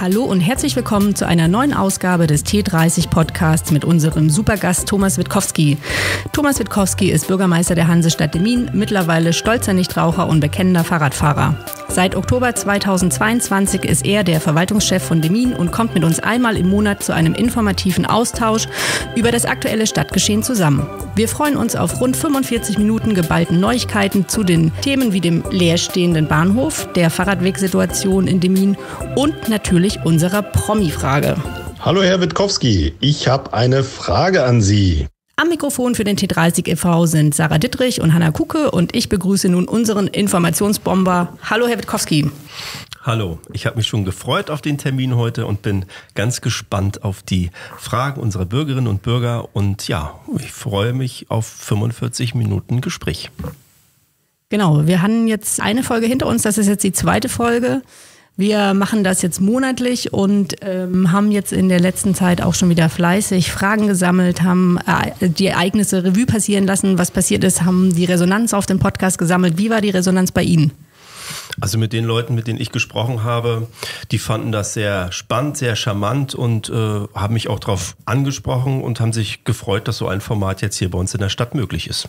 Hallo und herzlich willkommen zu einer neuen Ausgabe des T30 Podcasts mit unserem Supergast Thomas Witkowski. Thomas Witkowski ist Bürgermeister der Hansestadt Demmin, mittlerweile stolzer Nichtraucher und bekennender Fahrradfahrer. Seit Oktober 2022 ist er der Verwaltungschef von Demmin und kommt mit uns einmal im Monat zu einem informativen Austausch über das aktuelle Stadtgeschehen zusammen. Wir freuen uns auf rund 45 Minuten geballten Neuigkeiten zu den Themen wie dem leerstehenden Bahnhof, der Fahrradwegsituation in Demmin und natürlich unserer Promi-Frage. Hallo Herr Witkowski, ich habe eine Frage an Sie. Am Mikrofon für den T30 e.V. sind Sarah Dittrich und Hanna Kucke und ich begrüße nun unseren Informationsbomber. Hallo Herr Witkowski. Hallo, ich habe mich schon gefreut auf den Termin heute und bin ganz gespannt auf die Fragen unserer Bürgerinnen und Bürger und ja, ich freue mich auf 45 Minuten Gespräch. Genau, wir haben jetzt eine Folge hinter uns, das ist jetzt die zweite Folge. Wir machen das jetzt monatlich und haben jetzt in der letzten Zeit auch schon wieder fleißig Fragen gesammelt, haben die Ereignisse Revue passieren lassen, was passiert ist, haben die Resonanz auf dem Podcast gesammelt. Wie war die Resonanz bei Ihnen? Also mit den Leuten, mit denen ich gesprochen habe, die fanden das sehr spannend, sehr charmant und haben mich auch darauf angesprochen und haben sich gefreut, dass so ein Format jetzt hier bei uns in der Stadt möglich ist.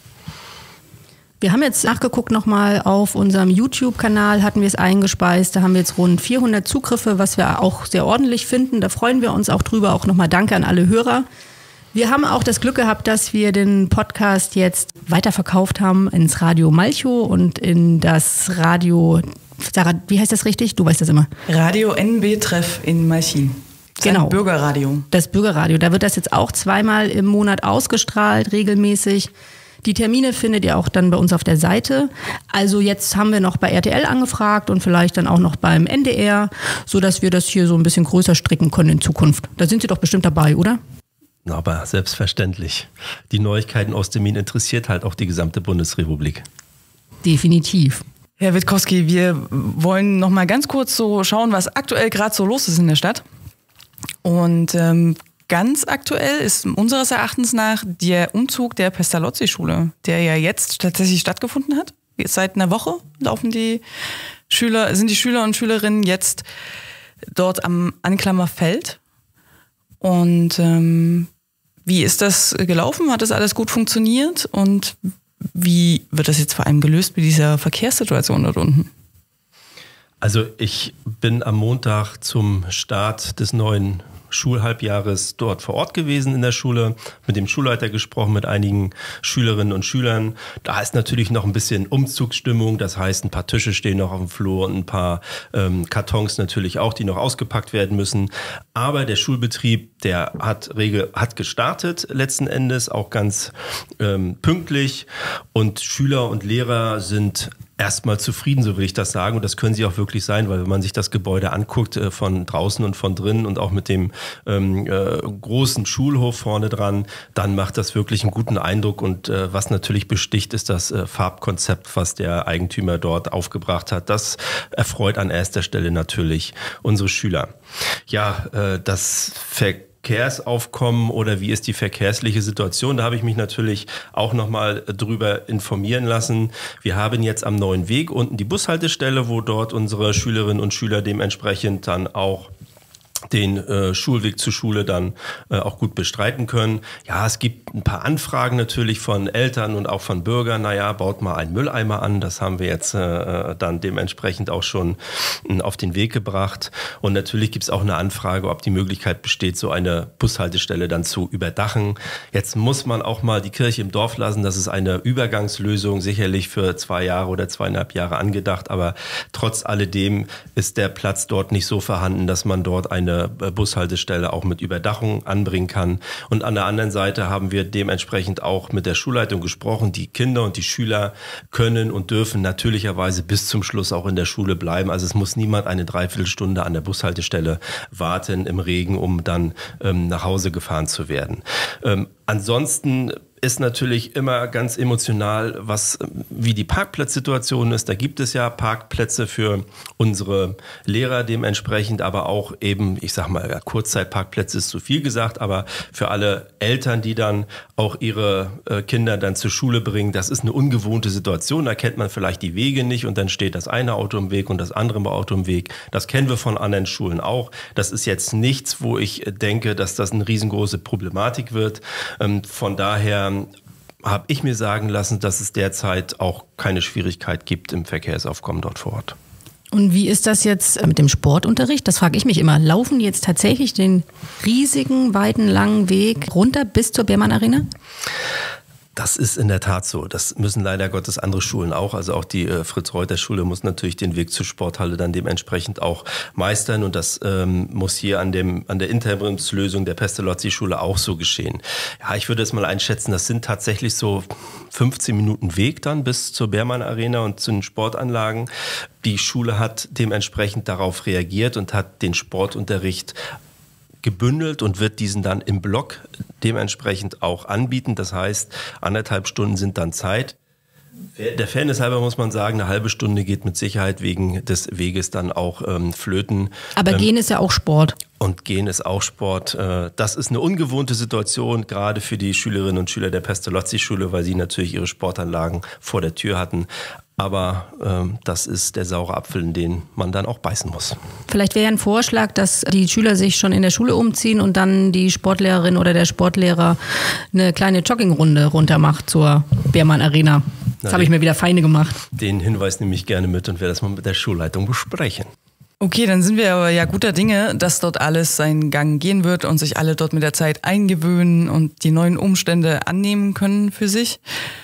Wir haben jetzt nachgeguckt nochmal auf unserem YouTube-Kanal, hatten wir es eingespeist, da haben wir jetzt rund 400 Zugriffe, was wir auch sehr ordentlich finden, da freuen wir uns auch drüber, auch nochmal Danke an alle Hörer. Wir haben auch das Glück gehabt, dass wir den Podcast jetzt weiterverkauft haben ins Radio Malchow und in das Radio, Sarah, wie heißt das richtig? Du weißt das immer. Radio NB Treff in Malchin. Genau. Bürgerradio. Das Bürgerradio, da wird das jetzt auch zweimal im Monat ausgestrahlt, regelmäßig. Die Termine findet ihr auch dann bei uns auf der Seite. Also jetzt haben wir noch bei RTL angefragt und vielleicht dann auch noch beim NDR, sodass wir das hier so ein bisschen größer stricken können in Zukunft. Da sind Sie doch bestimmt dabei, oder? Aber selbstverständlich. Die Neuigkeiten aus Demmin interessiert halt auch die gesamte Bundesrepublik. Definitiv. Herr Witkowski, wir wollen noch mal ganz kurz so schauen, was aktuell gerade so los ist in der Stadt. Und ganz aktuell ist unseres Erachtens nach der Umzug der Pestalozzi-Schule, der ja jetzt tatsächlich stattgefunden hat. Seit einer Woche sind die Schüler und Schülerinnen jetzt dort am Anklammerfeld. Und wie ist das gelaufen? Hat das alles gut funktioniert? Und wie wird das jetzt vor allem gelöst mit dieser Verkehrssituation dort unten? Also ich bin am Montag zum Start des neuen Schulhalbjahres dort vor Ort gewesen in der Schule, mit dem Schulleiter gesprochen, mit einigen Schülerinnen und Schülern. Da ist natürlich noch ein bisschen Umzugsstimmung, das heißt, ein paar Tische stehen noch auf dem Flur und ein paar Kartons natürlich auch, die noch ausgepackt werden müssen. Aber der Schulbetrieb, der hat gestartet letzten Endes, auch ganz pünktlich und Schüler und Lehrer sind erstmal zufrieden, so will ich das sagen. Und das können sie auch wirklich sein, weil wenn man sich das Gebäude anguckt, von draußen und von drinnen und auch mit dem großen Schulhof vorne dran, dann macht das wirklich einen guten Eindruck. Und was natürlich besticht, ist das Farbkonzept, was der Eigentümer dort aufgebracht hat. Das erfreut an erster Stelle natürlich unsere Schüler. Ja, das Verkehrsaufkommen oder wie ist die verkehrsliche Situation? Da habe ich mich natürlich auch nochmal drüber informieren lassen. Wir haben jetzt am Neuen Weg unten die Bushaltestelle, wo dort unsere Schülerinnen und Schüler dementsprechend dann auch den Schulweg zur Schule dann auch gut bestreiten können. Ja, es gibt ein paar Anfragen natürlich von Eltern und auch von Bürgern. Naja, baut mal einen Mülleimer an. Das haben wir jetzt dann dementsprechend auch schon auf den Weg gebracht. Und natürlich gibt es auch eine Anfrage, ob die Möglichkeit besteht, so eine Bushaltestelle dann zu überdachen. Jetzt muss man auch mal die Kirche im Dorf lassen. Das ist eine Übergangslösung, sicherlich für 2 Jahre oder 2,5 Jahre angedacht. Aber trotz alledem ist der Platz dort nicht so vorhanden, dass man dort eine Bushaltestelle auch mit Überdachung anbringen kann. Und an der anderen Seite haben wir dementsprechend auch mit der Schulleitung gesprochen. Die Kinder und die Schüler können und dürfen natürlicherweise bis zum Schluss auch in der Schule bleiben. Also es muss niemand eine Dreiviertelstunde an der Bushaltestelle warten im Regen, um dann nach Hause gefahren zu werden. Ansonsten ist natürlich immer ganz emotional, wie die Parkplatzsituation ist. Da gibt es ja Parkplätze für unsere Lehrer dementsprechend, aber auch eben, ich sag mal, Kurzzeitparkplätze ist zu viel gesagt, aber für alle Eltern, die dann auch ihre Kinder dann zur Schule bringen, das ist eine ungewohnte Situation. Da kennt man vielleicht die Wege nicht und dann steht das eine Auto im Weg und das andere Auto im Weg. Das kennen wir von anderen Schulen auch. Das ist jetzt nichts, wo ich denke, dass das eine riesengroße Problematik wird. Von daher habe ich mir sagen lassen, dass es derzeit auch keine Schwierigkeit gibt im Verkehrsaufkommen dort vor Ort. Und wie ist das jetzt mit dem Sportunterricht? Das frage ich mich immer. Laufen die jetzt tatsächlich den riesigen, weiten, langen Weg runter bis zur Beermann Arena? Das ist in der Tat so. Das müssen leider Gottes andere Schulen auch. Also auch die Fritz-Reuter-Schule muss natürlich den Weg zur Sporthalle dann dementsprechend auch meistern. Und das muss hier an der Interimslösung der Pestalozzi-Schule auch so geschehen. Ja, ich würde es mal einschätzen, das sind tatsächlich so 15 Minuten Weg dann bis zur Beermann Arena und zu den Sportanlagen. Die Schule hat dementsprechend darauf reagiert und hat den Sportunterricht gebündelt und wird diesen dann im Block dementsprechend auch anbieten. Das heißt, 1,5 Stunden sind dann Zeit. Der Fairness halber muss man sagen, eine halbe Stunde geht mit Sicherheit wegen des Weges dann auch flöten. Aber Gehen ist ja auch Sport. Und Gehen ist auch Sport. Das ist eine ungewohnte Situation, gerade für die Schülerinnen und Schüler der Pestalozzi-Schule, weil sie natürlich ihre Sportanlagen vor der Tür hatten. Aber das ist der saure Apfel, in den man dann auch beißen muss. Vielleicht wäre ja ein Vorschlag, dass die Schüler sich schon in der Schule umziehen und dann die Sportlehrerin oder der Sportlehrer eine kleine Joggingrunde runter macht zur Beermann Arena. Das habe ich mir wieder Feinde gemacht. Den Hinweis nehme ich gerne mit und werde das mal mit der Schulleitung besprechen. Okay, dann sind wir aber ja guter Dinge, dass dort alles seinen Gang gehen wird und sich alle dort mit der Zeit eingewöhnen und die neuen Umstände annehmen können für sich.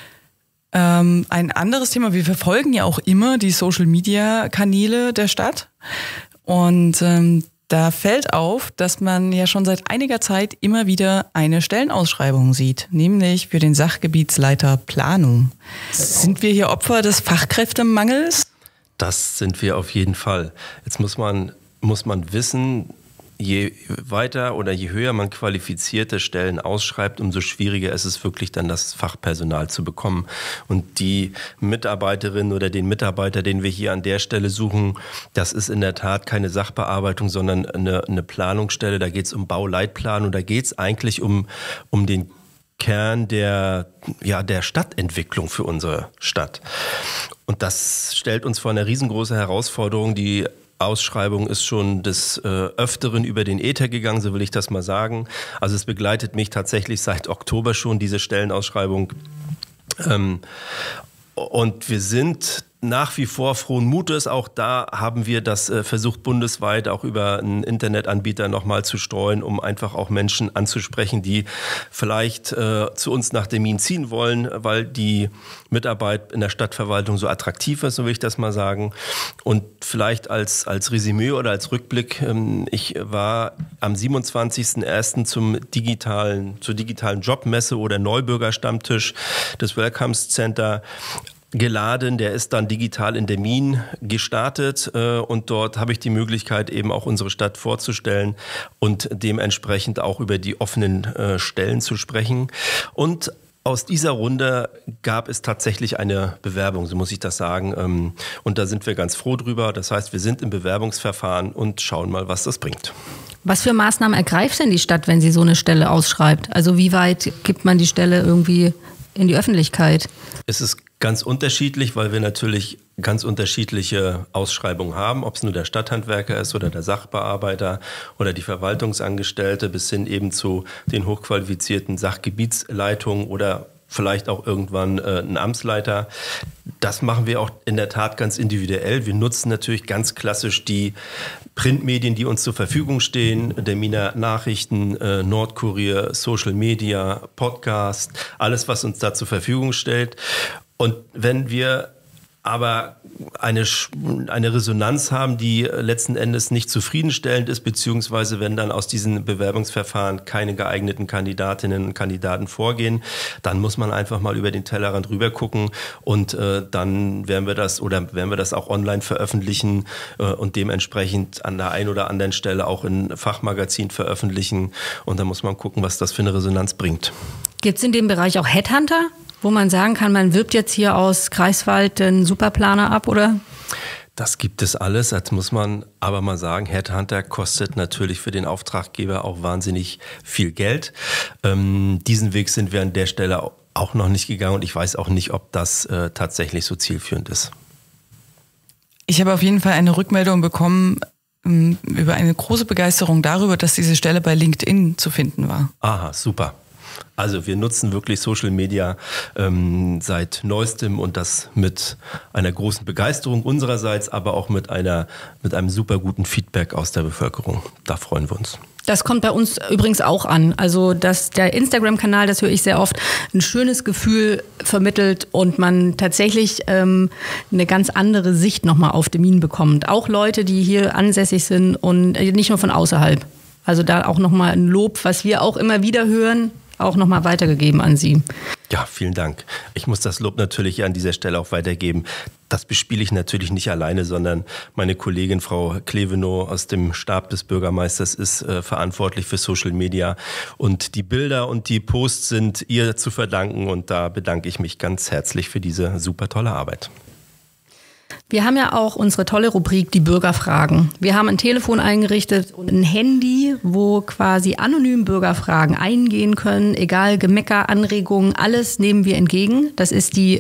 Ein anderes Thema, wir verfolgen ja auch immer die Social-Media-Kanäle der Stadt und da fällt auf, dass man ja schon seit einiger Zeit immer wieder eine Stellenausschreibung sieht, nämlich für den Sachgebietsleiter Planung. Sind wir hier Opfer des Fachkräftemangels? Das sind wir auf jeden Fall. Jetzt muss man wissen, je weiter oder je höher man qualifizierte Stellen ausschreibt, umso schwieriger ist es wirklich dann, das Fachpersonal zu bekommen. Und die Mitarbeiterin oder den Mitarbeiter, den wir hier an der Stelle suchen, das ist in der Tat keine Sachbearbeitung, sondern eine Planungsstelle. Da geht es um Bauleitplan und da geht es eigentlich um den Kern der Stadtentwicklung für unsere Stadt. Und das stellt uns vor eine riesengroße Herausforderung. Die Ausschreibung ist schon des Öfteren über den Äther gegangen, so will ich das mal sagen. Also es begleitet mich tatsächlich seit Oktober schon, diese Stellenausschreibung. Und wir sind nach wie vor frohen Mutes. Auch da haben wir das versucht, bundesweit auch über einen Internetanbieter nochmal zu streuen, um einfach auch Menschen anzusprechen, die vielleicht zu uns nach Demmin ziehen wollen, weil die Mitarbeit in der Stadtverwaltung so attraktiv ist, so will ich das mal sagen. Und vielleicht als Resümee oder als Rückblick, ich war am 27.01. zur digitalen Jobmesse oder Neubürgerstammtisch des Welcome Center geladen. Der ist dann digital in Demmin gestartet und dort habe ich die Möglichkeit, eben auch unsere Stadt vorzustellen und dementsprechend auch über die offenen Stellen zu sprechen. Und aus dieser Runde gab es tatsächlich eine Bewerbung, so muss ich das sagen. Und da sind wir ganz froh drüber. Das heißt, wir sind im Bewerbungsverfahren und schauen mal, was das bringt. Was für Maßnahmen ergreift denn die Stadt, wenn sie so eine Stelle ausschreibt? Also wie weit gibt man die Stelle irgendwie in die Öffentlichkeit? Es ist ganz unterschiedlich, weil wir natürlich ganz unterschiedliche Ausschreibungen haben, ob es nur der Stadthandwerker ist oder der Sachbearbeiter oder die Verwaltungsangestellte bis hin eben zu den hochqualifizierten Sachgebietsleitungen oder vielleicht auch irgendwann ein Amtsleiter. Das machen wir auch in der Tat ganz individuell. Wir nutzen natürlich ganz klassisch die Printmedien, die uns zur Verfügung stehen, Deminer Nachrichten, Nordkurier, Social Media, Podcast, alles, was uns da zur Verfügung stellt. Und wenn wir aber eine Resonanz haben, die letzten Endes nicht zufriedenstellend ist, beziehungsweise wenn dann aus diesen Bewerbungsverfahren keine geeigneten Kandidatinnen und Kandidaten vorgehen, dann muss man einfach mal über den Tellerrand rüber gucken und dann werden wir das auch online veröffentlichen und dementsprechend an der einen oder anderen Stelle auch in Fachmagazin veröffentlichen und dann muss man gucken, was das für eine Resonanz bringt. Gibt es in dem Bereich auch Headhunter, wo man sagen kann, man wirbt jetzt hier aus Greifswald den Superplaner ab, oder? Das gibt es alles. Jetzt muss man aber mal sagen, Headhunter kostet natürlich für den Auftraggeber auch wahnsinnig viel Geld. Diesen Weg sind wir an der Stelle auch noch nicht gegangen und ich weiß auch nicht, ob das tatsächlich so zielführend ist. Ich habe auf jeden Fall eine Rückmeldung bekommen über eine große Begeisterung darüber, dass diese Stelle bei LinkedIn zu finden war. Aha, super. Also wir nutzen wirklich Social Media seit neuestem und das mit einer großen Begeisterung unsererseits, aber auch mit einem super guten Feedback aus der Bevölkerung. Da freuen wir uns. Das kommt bei uns übrigens auch an. Also der Instagram-Kanal, das höre ich sehr oft, ein schönes Gefühl vermittelt und man tatsächlich eine ganz andere Sicht nochmal auf Demmin bekommt. Auch Leute, die hier ansässig sind und nicht nur von außerhalb. Also da auch nochmal ein Lob, was wir auch immer wieder hören, auch nochmal weitergegeben an Sie. Ja, vielen Dank. Ich muss das Lob natürlich an dieser Stelle auch weitergeben. Das bespiele ich natürlich nicht alleine, sondern meine Kollegin Frau Klevenow aus dem Stab des Bürgermeisters ist verantwortlich für Social Media. Und die Bilder und die Posts sind ihr zu verdanken. Und da bedanke ich mich ganz herzlich für diese super tolle Arbeit. Wir haben ja auch unsere tolle Rubrik, die Bürgerfragen. Wir haben ein Telefon eingerichtet und ein Handy, wo quasi anonym Bürgerfragen eingehen können, egal Gemecker, Anregungen, alles nehmen wir entgegen. Das ist die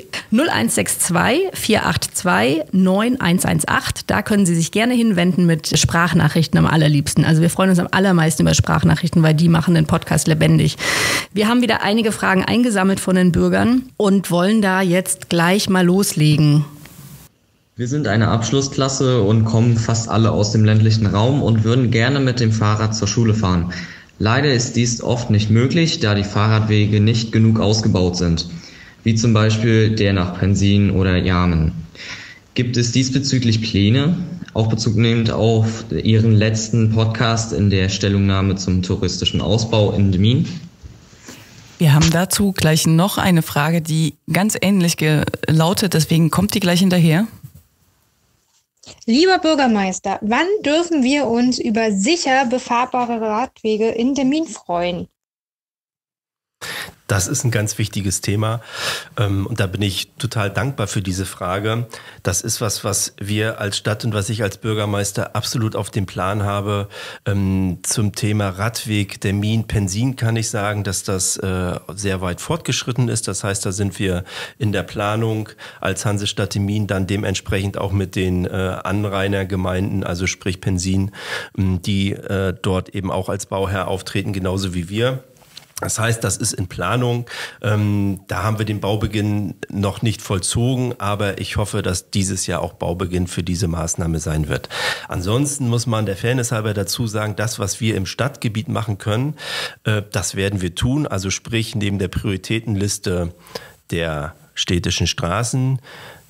0162 482 9118. Da können Sie sich gerne hinwenden mit Sprachnachrichten am allerliebsten. Also wir freuen uns am allermeisten über Sprachnachrichten, weil die machen den Podcast lebendig. Wir haben wieder einige Fragen eingesammelt von den Bürgern und wollen da jetzt gleich mal loslegen. Wir sind eine Abschlussklasse und kommen fast alle aus dem ländlichen Raum und würden gerne mit dem Fahrrad zur Schule fahren. Leider ist dies oft nicht möglich, da die Fahrradwege nicht genug ausgebaut sind, wie zum Beispiel der nach Pensin oder Jamen. Gibt es diesbezüglich Pläne, auch Bezug nehmend auf Ihren letzten Podcast in der Stellungnahme zum touristischen Ausbau in Demmin? Wir haben dazu gleich noch eine Frage, die ganz ähnlich lautet, deswegen kommt die gleich hinterher. Lieber Bürgermeister, wann dürfen wir uns über sicher befahrbare Radwege in Demmin freuen? Das ist ein ganz wichtiges Thema und da bin ich total dankbar für diese Frage. Das ist was wir als Stadt und was ich als Bürgermeister absolut auf dem Plan habe. Zum Thema Radweg Demmin, Pensin kann ich sagen, dass das sehr weit fortgeschritten ist. Das heißt, da sind wir in der Planung als Hansestadt Demmin dann dementsprechend auch mit den Anrainergemeinden, also sprich Pensin, die dort eben auch als Bauherr auftreten, genauso wie wir. Das heißt, das ist in Planung. Da haben wir den Baubeginn noch nicht vollzogen, aber ich hoffe, dass dieses Jahr auch Baubeginn für diese Maßnahme sein wird. Ansonsten muss man der Fairness halber dazu sagen, das, was wir im Stadtgebiet machen können, das werden wir tun. Also sprich, neben der Prioritätenliste der städtischen Straßen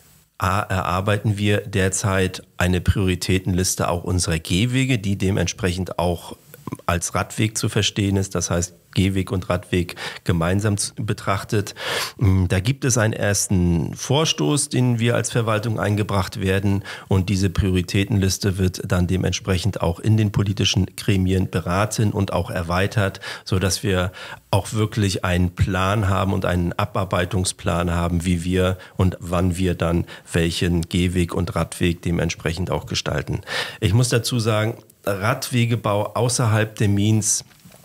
erarbeiten wir derzeit eine Prioritätenliste auch unserer Gehwege, die dementsprechend auch als Radweg zu verstehen ist. Das heißt, Gehweg und Radweg gemeinsam betrachtet. Da gibt es einen ersten Vorstoß, den wir als Verwaltung eingebracht werden und diese Prioritätenliste wird dann dementsprechend auch in den politischen Gremien beraten und auch erweitert, sodass wir auch wirklich einen Plan haben und einen Abarbeitungsplan haben, wie wir und wann wir dann welchen Gehweg und Radweg dementsprechend auch gestalten. Ich muss dazu sagen, Radwegebau außerhalb Demmins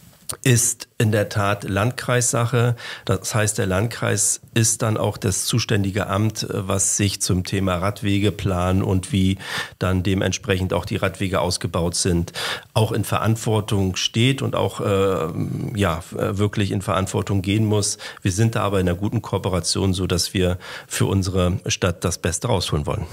ist in der Tat Landkreissache. Das heißt, der Landkreis ist dann auch das zuständige Amt, was sich zum Thema Radwegeplan und wie dann dementsprechend auch die Radwege ausgebaut sind, auch in Verantwortung steht und auch wirklich in Verantwortung gehen muss. Wir sind da aber in einer guten Kooperation, so dass wir für unsere Stadt das Beste rausholen wollen.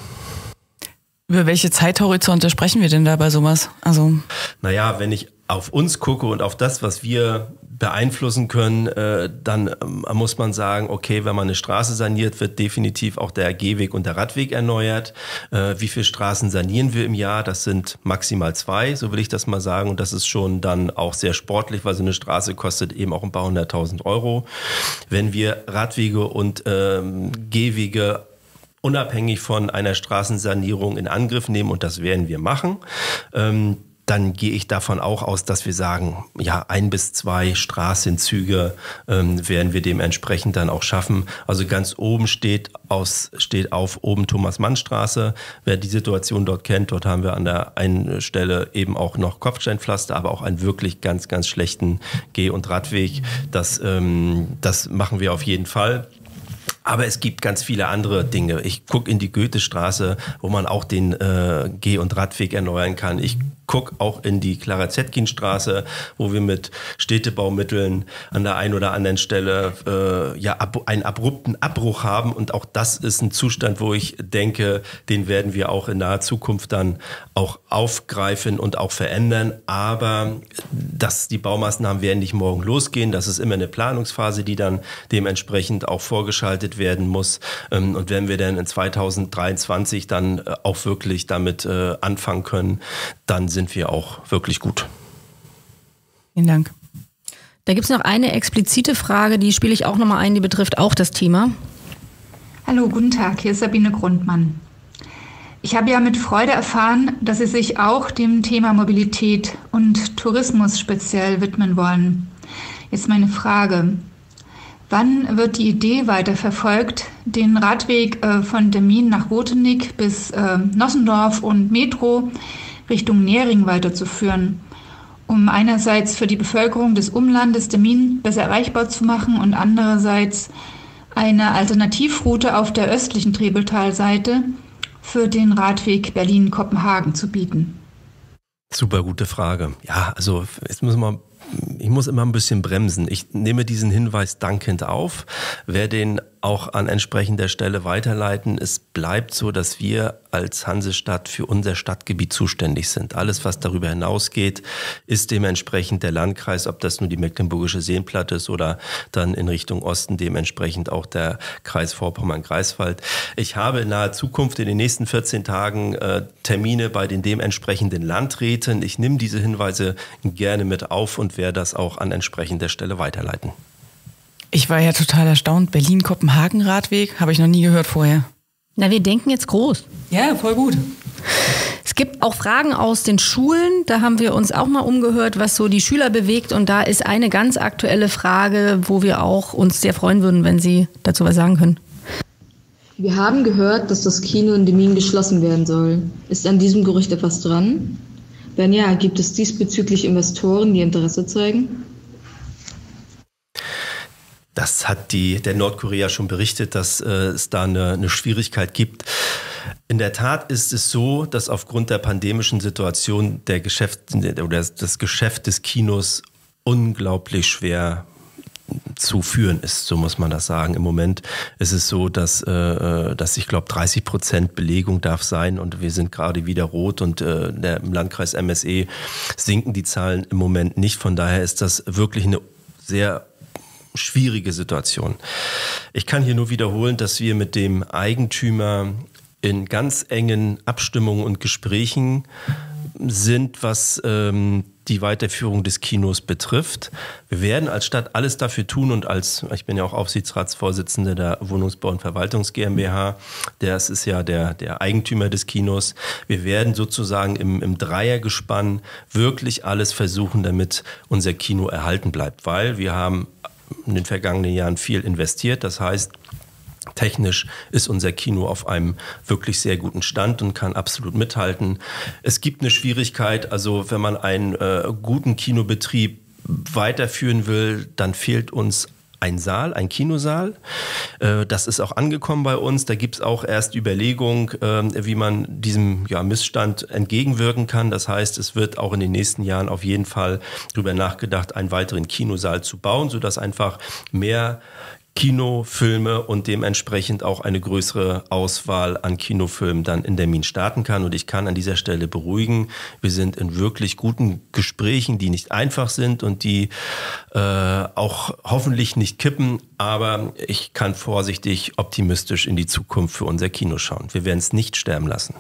Über welche Zeithorizonte sprechen wir denn da bei sowas? Naja, wenn ich auf uns gucke und auf das, was wir beeinflussen können, dann muss man sagen, okay, wenn man eine Straße saniert, wird definitiv auch der Gehweg und der Radweg erneuert. Wie viele Straßen sanieren wir im Jahr? Das sind maximal 2, so will ich das mal sagen. Und das ist schon dann auch sehr sportlich, weil so eine Straße kostet eben auch ein paar 100.000 Euro. Wenn wir Radwege und Gehwege unabhängig von einer Straßensanierung in Angriff nehmen, und das werden wir machen, dann gehe ich davon auch aus, dass wir sagen, ja, 1 bis 2 Straßenzüge werden wir dementsprechend dann auch schaffen. Also ganz oben steht auf oben Thomas-Mann-Straße. Wer die Situation dort kennt, dort haben wir an der einen Stelle eben auch noch Kopfsteinpflaster, aber auch einen wirklich ganz, ganz schlechten Geh- und Radweg. Das machen wir auf jeden Fall. Aber es gibt ganz viele andere Dinge. Ich gucke in die Goethestraße, wo man auch den Geh- und Radweg erneuern kann. Ich gucke auch in die Clara-Zetkin-Straße, wo wir mit Städtebaumitteln an der einen oder anderen Stelle einen abrupten Abbruch haben. Und auch das ist ein Zustand, wo ich denke, den werden wir auch in naher Zukunft dann auch aufgreifen und auch verändern. Aber die Baumaßnahmen werden nicht morgen losgehen. Das ist immer eine Planungsphase, die dann dementsprechend auch vorgeschaltet werden muss. Und wenn wir dann in 2023 dann auch wirklich damit anfangen können, dann sind wir auch wirklich gut. Vielen Dank. Da gibt es noch eine explizite Frage, die spiele ich auch nochmal ein, die betrifft auch das Thema. Hallo, guten Tag, hier ist Sabine Grundmann. Ich habe ja mit Freude erfahren, dass Sie sich auch dem Thema Mobilität und Tourismus speziell widmen wollen. Jetzt meine Frage. Wann wird die Idee weiterverfolgt, den Radweg von Demmin nach Botenig bis Nossendorf und Metro Richtung Nähring weiterzuführen, um einerseits für die Bevölkerung des Umlandes Demmin besser erreichbar zu machen und andererseits eine Alternativroute auf der östlichen Trebeltalseite für den Radweg Berlin-Kopenhagen zu bieten? Super gute Frage. Ja, also ich muss immer ein bisschen bremsen. Ich nehme diesen Hinweis dankend auf, werde den auch an entsprechender Stelle weiterleiten. Es bleibt so, dass wir als Hansestadt für unser Stadtgebiet zuständig sind. Alles, was darüber hinausgeht, ist dementsprechend der Landkreis, ob das nur die Mecklenburgische Seenplatte ist oder dann in Richtung Osten dementsprechend auch der Kreis Vorpommern-Greifswald. Ich habe in naher Zukunft in den nächsten 14 Tagen Termine bei den dementsprechenden Landräten. Ich nehme diese Hinweise gerne mit auf und werde das auch an entsprechender Stelle weiterleiten. Ich war ja total erstaunt. Berlin-Kopenhagen-Radweg habe ich noch nie gehört vorher. Na, wir denken jetzt groß. Ja, voll gut. Es gibt auch Fragen aus den Schulen. Da haben wir uns auch mal umgehört, was so die Schüler bewegt. Und da ist eine ganz aktuelle Frage, wo wir auch uns sehr freuen würden, wenn Sie dazu was sagen können. Wir haben gehört, dass das Kino in Demmin geschlossen werden soll. Ist an diesem Gerücht etwas dran? Wenn ja, gibt es diesbezüglich Investoren, die Interesse zeigen? Das hat der Nordkorea schon berichtet, dass es da eine Schwierigkeit gibt. In der Tat ist es so, dass aufgrund der pandemischen Situation das Geschäft des Kinos unglaublich schwer zu führen ist, so muss man das sagen. Im Moment ist es so, dass ich glaube 30% Belegung darf sein und wir sind gerade wieder rot und im Landkreis MSE sinken die Zahlen im Moment nicht. Von daher ist das wirklich eine sehr schwierige Situation. Ich kann hier nur wiederholen, dass wir mit dem Eigentümer in ganz engen Abstimmungen und Gesprächen sind, was die Weiterführung des Kinos betrifft. Wir werden als Stadt alles dafür tun und ich bin ja auch Aufsichtsratsvorsitzende der Wohnungsbau- und Verwaltungs GmbH, das ist ja der Eigentümer des Kinos. Wir werden sozusagen im Dreiergespann wirklich alles versuchen, damit unser Kino erhalten bleibt, weil wir haben in den vergangenen Jahren viel investiert. Das heißt, technisch ist unser Kino auf einem wirklich sehr guten Stand und kann absolut mithalten. Es gibt eine Schwierigkeit, also wenn man einen guten Kinobetrieb weiterführen will, dann fehlt uns ein Kinosaal. Das ist auch angekommen bei uns. Da gibt es auch erst Überlegungen, wie man diesem Missstand entgegenwirken kann. Das heißt, es wird auch in den nächsten Jahren auf jeden Fall darüber nachgedacht, einen weiteren Kinosaal zu bauen, sodass einfach mehr Kinofilme und dementsprechend auch eine größere Auswahl an Kinofilmen dann in Demmin starten kann. Und ich kann an dieser Stelle beruhigen, wir sind in wirklich guten Gesprächen, die nicht einfach sind und die auch hoffentlich nicht kippen. Aber ich kann vorsichtig optimistisch in die Zukunft für unser Kino schauen. Wir werden es nicht sterben lassen.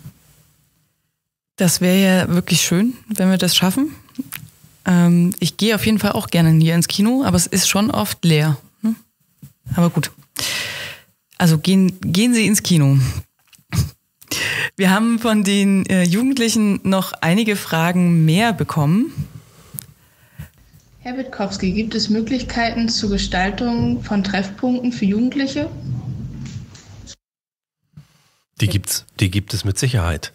Das wäre ja wirklich schön, wenn wir das schaffen. Ich gehe auf jeden Fall auch gerne hier ins Kino, aber es ist schon oft leer. Aber gut. Also gehen Sie ins Kino. Wir haben von den Jugendlichen noch einige Fragen mehr bekommen. Herr Witkowski, gibt es Möglichkeiten zur Gestaltung von Treffpunkten für Jugendliche? Die gibt es mit Sicherheit.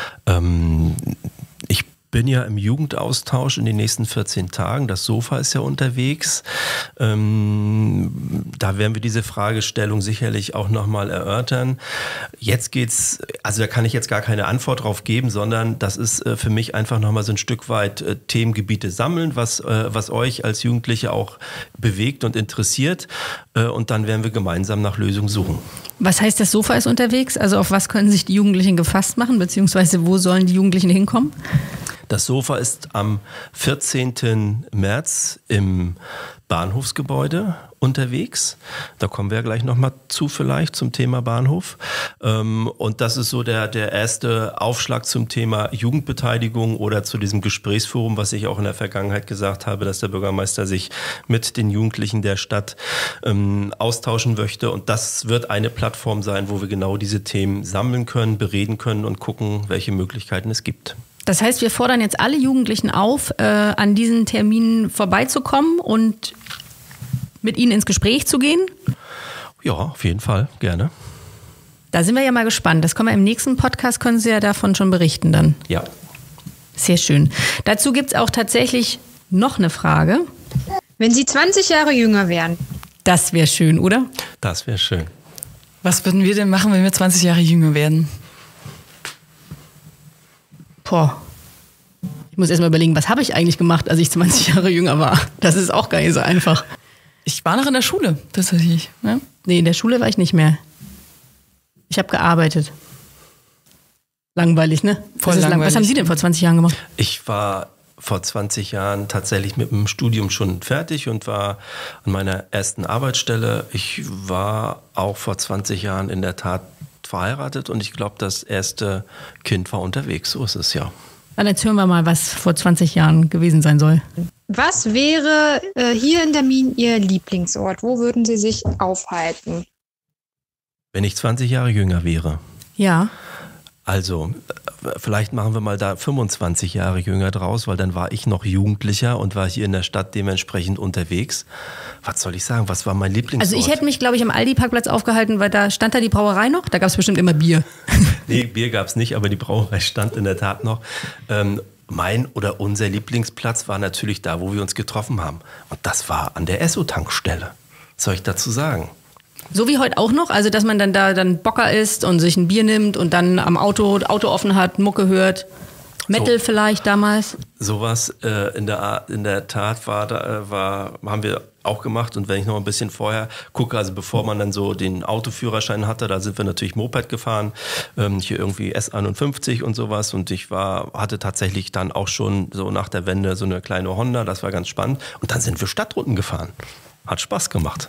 Ich bin ja im Jugendaustausch in den nächsten 14 Tagen. Das Sofa ist ja unterwegs. Da werden wir diese Fragestellung sicherlich auch nochmal erörtern. Jetzt geht's, also da kann ich jetzt gar keine Antwort drauf geben, sondern das ist für mich einfach nochmal so ein Stück weit Themengebiete sammeln, was euch als Jugendliche auch bewegt und interessiert. Und dann werden wir gemeinsam nach Lösungen suchen. Was heißt, das Sofa ist unterwegs? Also auf was können sich die Jugendlichen gefasst machen, beziehungsweise wo sollen die Jugendlichen hinkommen? Das Sofa ist am 14. März im Bahnhofsgebäude unterwegs. Da kommen wir gleich nochmal zu vielleicht zum Thema Bahnhof. Und das ist so der erste Aufschlag zum Thema Jugendbeteiligung oder zu diesem Gesprächsforum, was ich auch in der Vergangenheit gesagt habe, dass der Bürgermeister sich mit den Jugendlichen der Stadt austauschen möchte. Und das wird eine Plattform sein, wo wir genau diese Themen sammeln können, bereden können und gucken, welche Möglichkeiten es gibt. Das heißt, wir fordern jetzt alle Jugendlichen auf, an diesen Terminen vorbeizukommen und mit ihnen ins Gespräch zu gehen? Ja, auf jeden Fall, gerne. Da sind wir ja mal gespannt. Das können wir im nächsten Podcast, können Sie ja davon schon berichten dann. Ja. Sehr schön. Dazu gibt es auch tatsächlich noch eine Frage. Wenn Sie 20 Jahre jünger wären. Das wäre schön, oder? Das wäre schön. Was würden wir denn machen, wenn wir 20 Jahre jünger werden? Boah. Ich muss erst mal überlegen, was habe ich eigentlich gemacht, als ich 20 Jahre jünger war. Das ist auch gar nicht so einfach. Ich war noch in der Schule, tatsächlich. Ja? Nee, in der Schule war ich nicht mehr. Ich habe gearbeitet. Langweilig, ne? Voll langweilig. Was haben Sie denn vor 20 Jahren gemacht? Ich war vor 20 Jahren tatsächlich mit dem Studium schon fertig und war an meiner ersten Arbeitsstelle. Ich war auch vor 20 Jahren in der Tat verheiratet und ich glaube, das erste Kind war unterwegs. So ist es ja. Dann jetzt hören wir mal, was vor 20 Jahren gewesen sein soll. Was wäre hier in Demmin Ihr Lieblingsort? Wo würden Sie sich aufhalten? Wenn ich 20 Jahre jünger wäre. Ja. Also, vielleicht machen wir mal da 25 Jahre jünger draus, weil dann war ich noch Jugendlicher und war hier in der Stadt dementsprechend unterwegs. Was soll ich sagen? Was war mein Lieblingsort? Also ich hätte mich, glaube ich, am Aldi-Parkplatz aufgehalten, weil da stand da die Brauerei noch. Da gab es bestimmt immer Bier. Nee, Bier gab es nicht, aber die Brauerei stand in der Tat noch. Mein oder unser Lieblingsplatz war natürlich da, wo wir uns getroffen haben. Und das war an der Esso-Tankstelle. Was soll ich dazu sagen? So wie heute auch noch, also dass man dann da dann Bocker isst und sich ein Bier nimmt und dann am Auto offen hat, Mucke hört. Metal so, vielleicht damals? Sowas in der Tat haben wir auch gemacht. Und wenn ich noch ein bisschen vorher gucke, also bevor man dann so den Autoführerschein hatte, da sind wir natürlich Moped gefahren, hier irgendwie S51 und sowas. Und ich hatte tatsächlich dann auch schon so nach der Wende so eine kleine Honda, das war ganz spannend. Und dann sind wir Stadtrunden gefahren. Hat Spaß gemacht.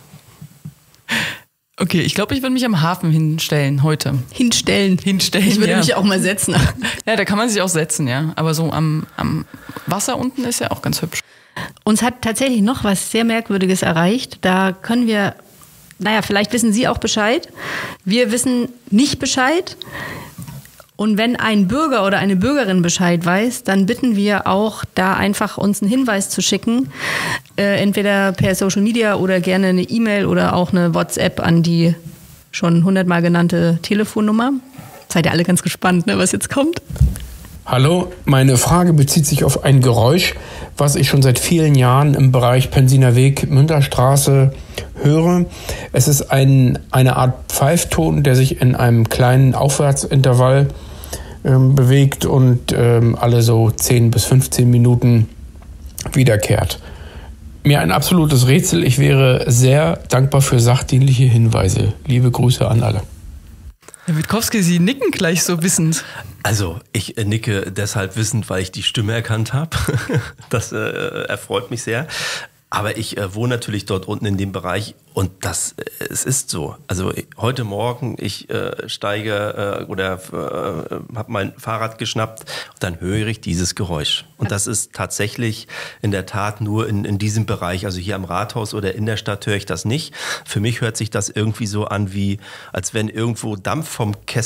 Okay, ich glaube, ich würde mich am Hafen hinstellen heute. Hinstellen? Ich würde mich auch mal setzen. Ja, da kann man sich auch setzen, ja. Aber so am Wasser unten ist ja auch ganz hübsch. Uns hat tatsächlich noch was sehr Merkwürdiges erreicht. Da können wir, vielleicht wissen Sie auch Bescheid. Wir wissen nicht Bescheid. Und wenn ein Bürger oder eine Bürgerin Bescheid weiß, dann bitten wir auch, da einfach uns einen Hinweis zu schicken. Entweder per Social Media oder gerne eine E-Mail oder auch eine WhatsApp an die schon 100-mal genannte Telefonnummer. Seid ihr alle ganz gespannt, ne, was jetzt kommt? Hallo, meine Frage bezieht sich auf ein Geräusch, was ich schon seit vielen Jahren im Bereich Pensiner Weg, Münterstraße höre. Es ist eine Art Pfeifton, der sich in einem kleinen Aufwärtsintervall bewegt und alle so 10 bis 15 Minuten wiederkehrt. Mir ein absolutes Rätsel. Ich wäre sehr dankbar für sachdienliche Hinweise. Liebe Grüße an alle. Herr Witkowski, Sie nicken gleich so wissend. Also ich nicke deshalb wissend, weil ich die Stimme erkannt habe. Das erfreut mich sehr. Aber ich wohne natürlich dort unten in dem Bereich und es ist so. Also heute Morgen, ich steige habe mein Fahrrad geschnappt und dann höre ich dieses Geräusch. Und das ist tatsächlich in der Tat nur in diesem Bereich, also hier am Rathaus oder in der Stadt höre ich das nicht. Für mich hört sich das irgendwie so an, als wenn irgendwo Dampf vom Kessel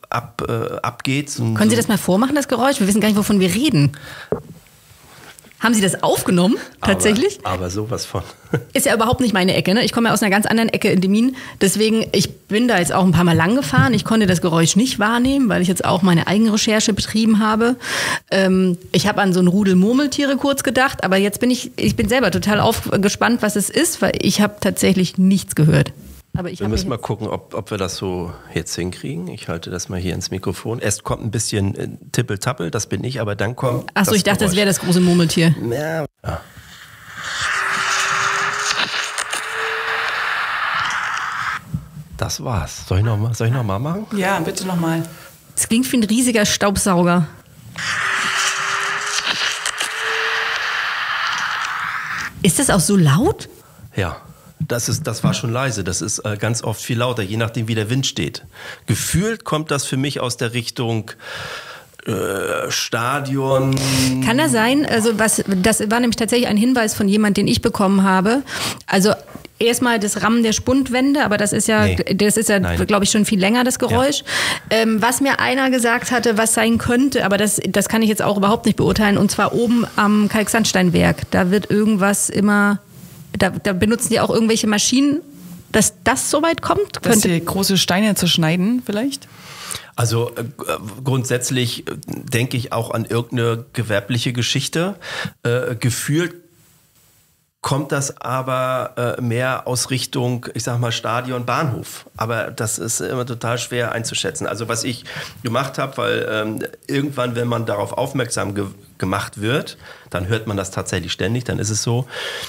abgeht. Können Sie das mal vormachen, das Geräusch? Wir wissen gar nicht, wovon wir reden. Haben Sie das aufgenommen, tatsächlich? Aber sowas von. Ist ja überhaupt nicht meine Ecke, ne? Ich komme ja aus einer ganz anderen Ecke in Demmin. Deswegen, ich bin da jetzt auch ein paar Mal lang gefahren. Ich konnte das Geräusch nicht wahrnehmen, weil ich jetzt auch meine Eigenrecherche betrieben habe. Ich habe an so ein Rudel Murmeltiere kurz gedacht, aber jetzt bin ich bin selber total gespannt, was es ist, weil ich habe tatsächlich nichts gehört. Aber wir müssen mal gucken, ob wir das so jetzt hinkriegen. Ich halte das mal hier ins Mikrofon. Erst kommt ein bisschen Tippeltappel, das bin ich, aber dann kommt Achso, ich dachte, das wäre das große Murmeltier. Ja. Das war's. Soll ich noch mal machen? Ja, bitte nochmal. Es klingt wie ein riesiger Staubsauger. Ist das auch so laut? Ja. Das war schon leise. Das ist ganz oft viel lauter, je nachdem, wie der Wind steht. Gefühlt kommt das für mich aus der Richtung Stadion. Kann das sein? Also das war nämlich tatsächlich ein Hinweis von jemand, den ich bekommen habe. Also erstmal das Rammen der Spundwände, aber das ist ja, glaube ich, schon viel länger, das Geräusch. Ja. Was mir einer gesagt hatte, was sein könnte, aber das kann ich jetzt auch überhaupt nicht beurteilen, und zwar oben am Kalksandsteinwerk. Da wird irgendwas immer... Da benutzen die auch irgendwelche Maschinen, dass das so weit kommt? Dass die große Steine zerschneiden vielleicht? Also grundsätzlich denke ich auch an irgendeine gewerbliche Geschichte. Gefühlt kommt das aber mehr aus Richtung, ich sag mal, Stadion, Bahnhof. Aber das ist immer total schwer einzuschätzen. Also was ich gemacht habe, weil irgendwann, wenn man darauf aufmerksam gemacht wird, dann hört man das tatsächlich ständig, dann ist es so.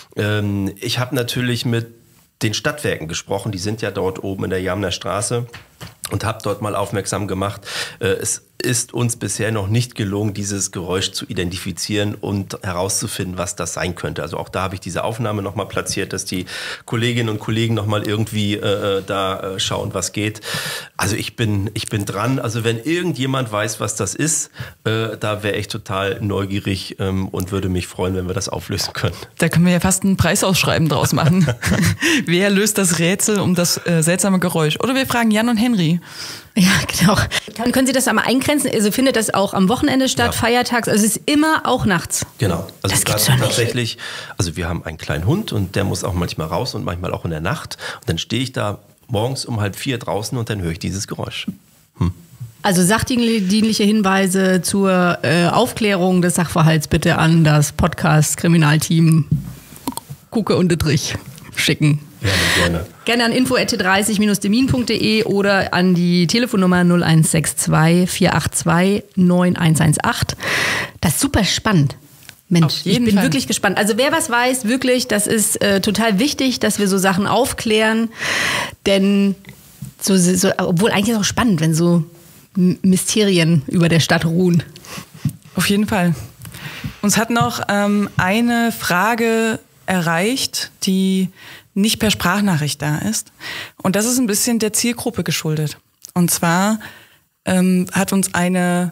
Ich habe natürlich mit den Stadtwerken gesprochen, die sind ja dort oben in der Jamner Straße, und habe dort mal aufmerksam gemacht. Es ist uns bisher noch nicht gelungen, dieses Geräusch zu identifizieren und herauszufinden, was das sein könnte. Also auch da habe ich diese Aufnahme nochmal platziert, dass die Kolleginnen und Kollegen nochmal irgendwie da schauen, was geht. Also ich bin dran. Also wenn irgendjemand weiß, was das ist, da wäre ich total neugierig und würde mich freuen, wenn wir das auflösen können. Da können wir ja fast ein Preisausschreiben draus machen. Wer löst das Rätsel um das seltsame Geräusch? Oder wir fragen Jan und Henry. Ja, genau. Können Sie das einmal eingrenzen? Also findet das auch am Wochenende statt, feiertags? Also es ist immer auch nachts? Genau. Also das gibt's doch nicht. Tatsächlich, also wir haben einen kleinen Hund und der muss auch manchmal raus und manchmal auch in der Nacht. Und dann stehe ich da morgens um 3:30 draußen und dann höre ich dieses Geräusch. Also sachdienliche Hinweise zur Aufklärung des Sachverhalts bitte an das Podcast-Kriminalteam Kuke und Dittrich schicken. Gerne. Gerne an info@t30-demin.de oder an die Telefonnummer 0162 482 9118. Das ist super spannend. Mensch, ich bin wirklich gespannt. Also wer was weiß, wirklich, das ist total wichtig, dass wir so Sachen aufklären. Denn obwohl eigentlich ist es auch spannend, wenn so Mysterien über der Stadt ruhen. Auf jeden Fall. Uns hat noch eine Frage erreicht, die nicht per Sprachnachricht da ist. Und das ist ein bisschen der Zielgruppe geschuldet. Und zwar hat uns eine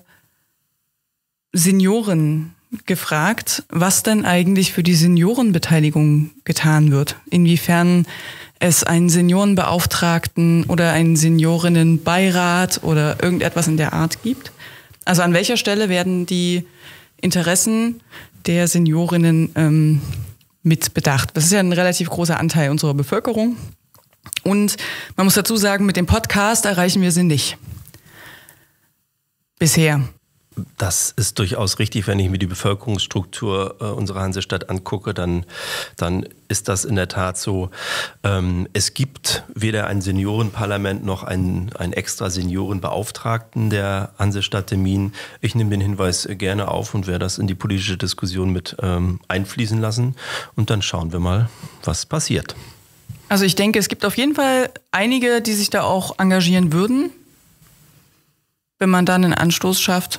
Seniorin gefragt, was denn eigentlich für die Seniorenbeteiligung getan wird. Inwiefern es einen Seniorenbeauftragten oder einen Seniorinnenbeirat oder irgendetwas in der Art gibt. Also an welcher Stelle werden die Interessen der Seniorinnen mit bedacht. Das ist ja ein relativ großer Anteil unserer Bevölkerung. Und man muss dazu sagen, mit dem Podcast erreichen wir sie nicht. Bisher. Das ist durchaus richtig, wenn ich mir die Bevölkerungsstruktur unserer Hansestadt angucke, dann ist das in der Tat so. Es gibt weder ein Seniorenparlament noch einen extra Seniorenbeauftragten der Hansestadt Demmin. Ich nehme den Hinweis gerne auf und werde das in die politische Diskussion mit einfließen lassen. Und dann schauen wir mal, was passiert. Also ich denke, es gibt auf jeden Fall einige, die sich da auch engagieren würden, wenn man dann einen Anstoß schafft.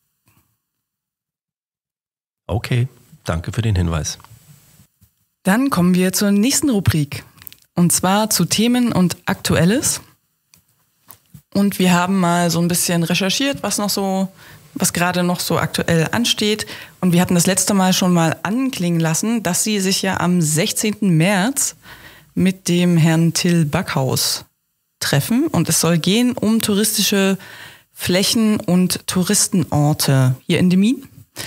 Okay, danke für den Hinweis. Dann kommen wir zur nächsten Rubrik. Und zwar zu Themen und Aktuelles. Und wir haben mal so ein bisschen recherchiert, was gerade noch so aktuell ansteht. Und wir hatten das letzte Mal schon mal anklingen lassen, dass Sie sich ja am 16. März mit dem Herrn Till Backhaus treffen. Und es soll gehen um touristische Flächen und Touristenorte hier in Demmin.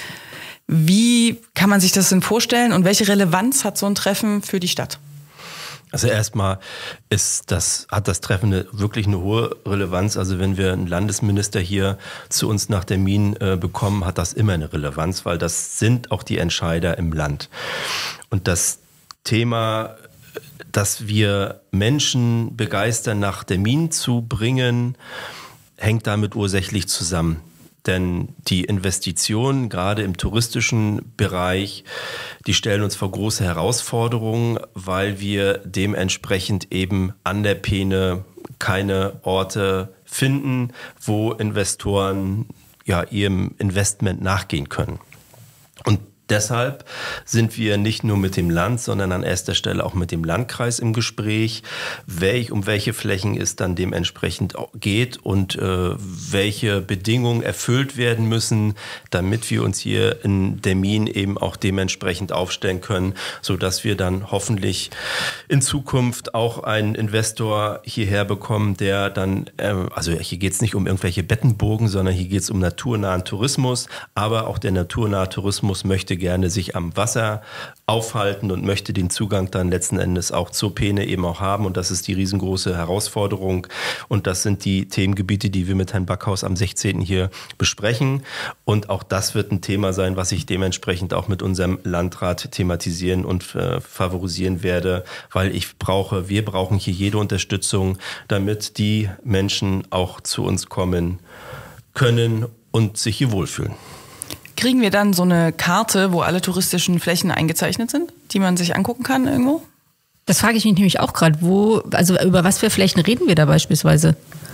Wie kann man sich das denn vorstellen und welche Relevanz hat so ein Treffen für die Stadt? Also erstmal hat das Treffen wirklich eine hohe Relevanz. Also wenn wir einen Landesminister hier zu uns nach Demmin bekommen, hat das immer eine Relevanz, weil das sind auch die Entscheider im Land. Und das Thema, dass wir Menschen begeistern, nach Demmin zu bringen, hängt damit ursächlich zusammen. Denn die Investitionen, gerade im touristischen Bereich, die stellen uns vor große Herausforderungen, weil wir dementsprechend eben an der Peene keine Orte finden, wo Investoren ihrem Investment nachgehen können. Und deshalb sind wir nicht nur mit dem Land, sondern an erster Stelle auch mit dem Landkreis im Gespräch, um welche Flächen es dann dementsprechend geht und welche Bedingungen erfüllt werden müssen, damit wir uns hier in Demmin eben auch dementsprechend aufstellen können, sodass wir dann hoffentlich in Zukunft auch einen Investor hierher bekommen, der dann, also hier geht es nicht um irgendwelche Bettenburgen, sondern hier geht es um naturnahen Tourismus, aber auch der naturnahe Tourismus möchte gerne sich am Wasser aufhalten und möchte den Zugang dann letzten Endes auch zur Peene eben auch haben. Und das ist die riesengroße Herausforderung. Und das sind die Themengebiete, die wir mit Herrn Backhaus am 16. hier besprechen. Und auch das wird ein Thema sein, was ich dementsprechend auch mit unserem Landrat thematisieren und favorisieren werde, weil wir brauchen hier jede Unterstützung, damit die Menschen auch zu uns kommen können und sich hier wohlfühlen. Kriegen wir dann so eine Karte, wo alle touristischen Flächen eingezeichnet sind, die man sich angucken kann irgendwo? Das frage ich mich nämlich auch gerade. Also über was für Flächen reden wir da beispielsweise?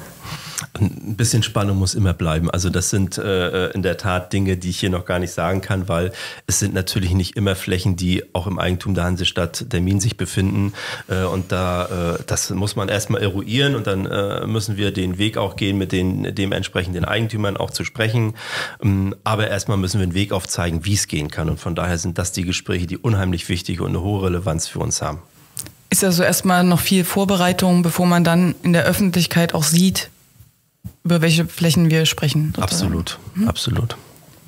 Ein bisschen Spannung muss immer bleiben. Also das sind in der Tat Dinge, die ich hier noch gar nicht sagen kann, weil es sind natürlich nicht immer Flächen, die auch im Eigentum der Hansestadt Demmin sich befinden. Und das muss man erstmal eruieren und dann müssen wir den Weg auch gehen, mit den dementsprechenden Eigentümern auch zu sprechen. Aber erstmal müssen wir einen Weg aufzeigen, wie es gehen kann. Und von daher sind das die Gespräche, die unheimlich wichtig und eine hohe Relevanz für uns haben. Ist also erstmal noch viel Vorbereitung, bevor man dann in der Öffentlichkeit auch sieht, über welche Flächen wir sprechen. Absolut, absolut.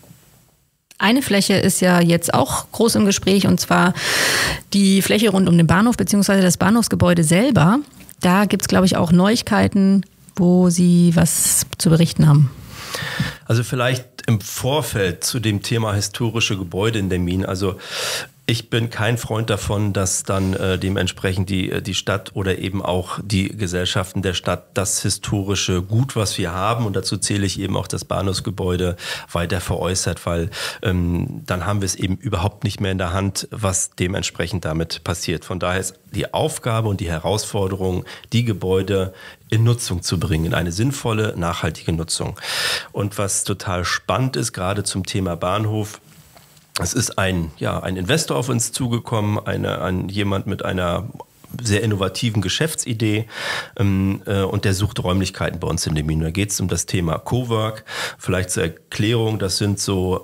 Eine Fläche ist ja jetzt auch groß im Gespräch und zwar die Fläche rund um den Bahnhof bzw. das Bahnhofsgebäude selber. Da gibt es, glaube ich, auch Neuigkeiten, wo Sie was zu berichten haben. Also vielleicht im Vorfeld zu dem Thema historische Gebäude in Demmin. Also ich bin kein Freund davon, dass dann dementsprechend die Stadt oder eben auch die Gesellschaften der Stadt das historische Gut, was wir haben, und dazu zähle ich eben auch das Bahnhofsgebäude, weiter veräußert, weil dann haben wir es eben überhaupt nicht mehr in der Hand, was dementsprechend damit passiert. Von daher ist die Aufgabe und die Herausforderung, die Gebäude in Nutzung zu bringen, in eine sinnvolle, nachhaltige Nutzung. Und was total spannend ist, gerade zum Thema Bahnhof, es ist ein Investor auf uns zugekommen, jemand mit einer sehr innovativen Geschäftsidee und der sucht Räumlichkeiten bei uns in Demmin. Da geht es um das Thema Cowork. Vielleicht zur Erklärung, das sind so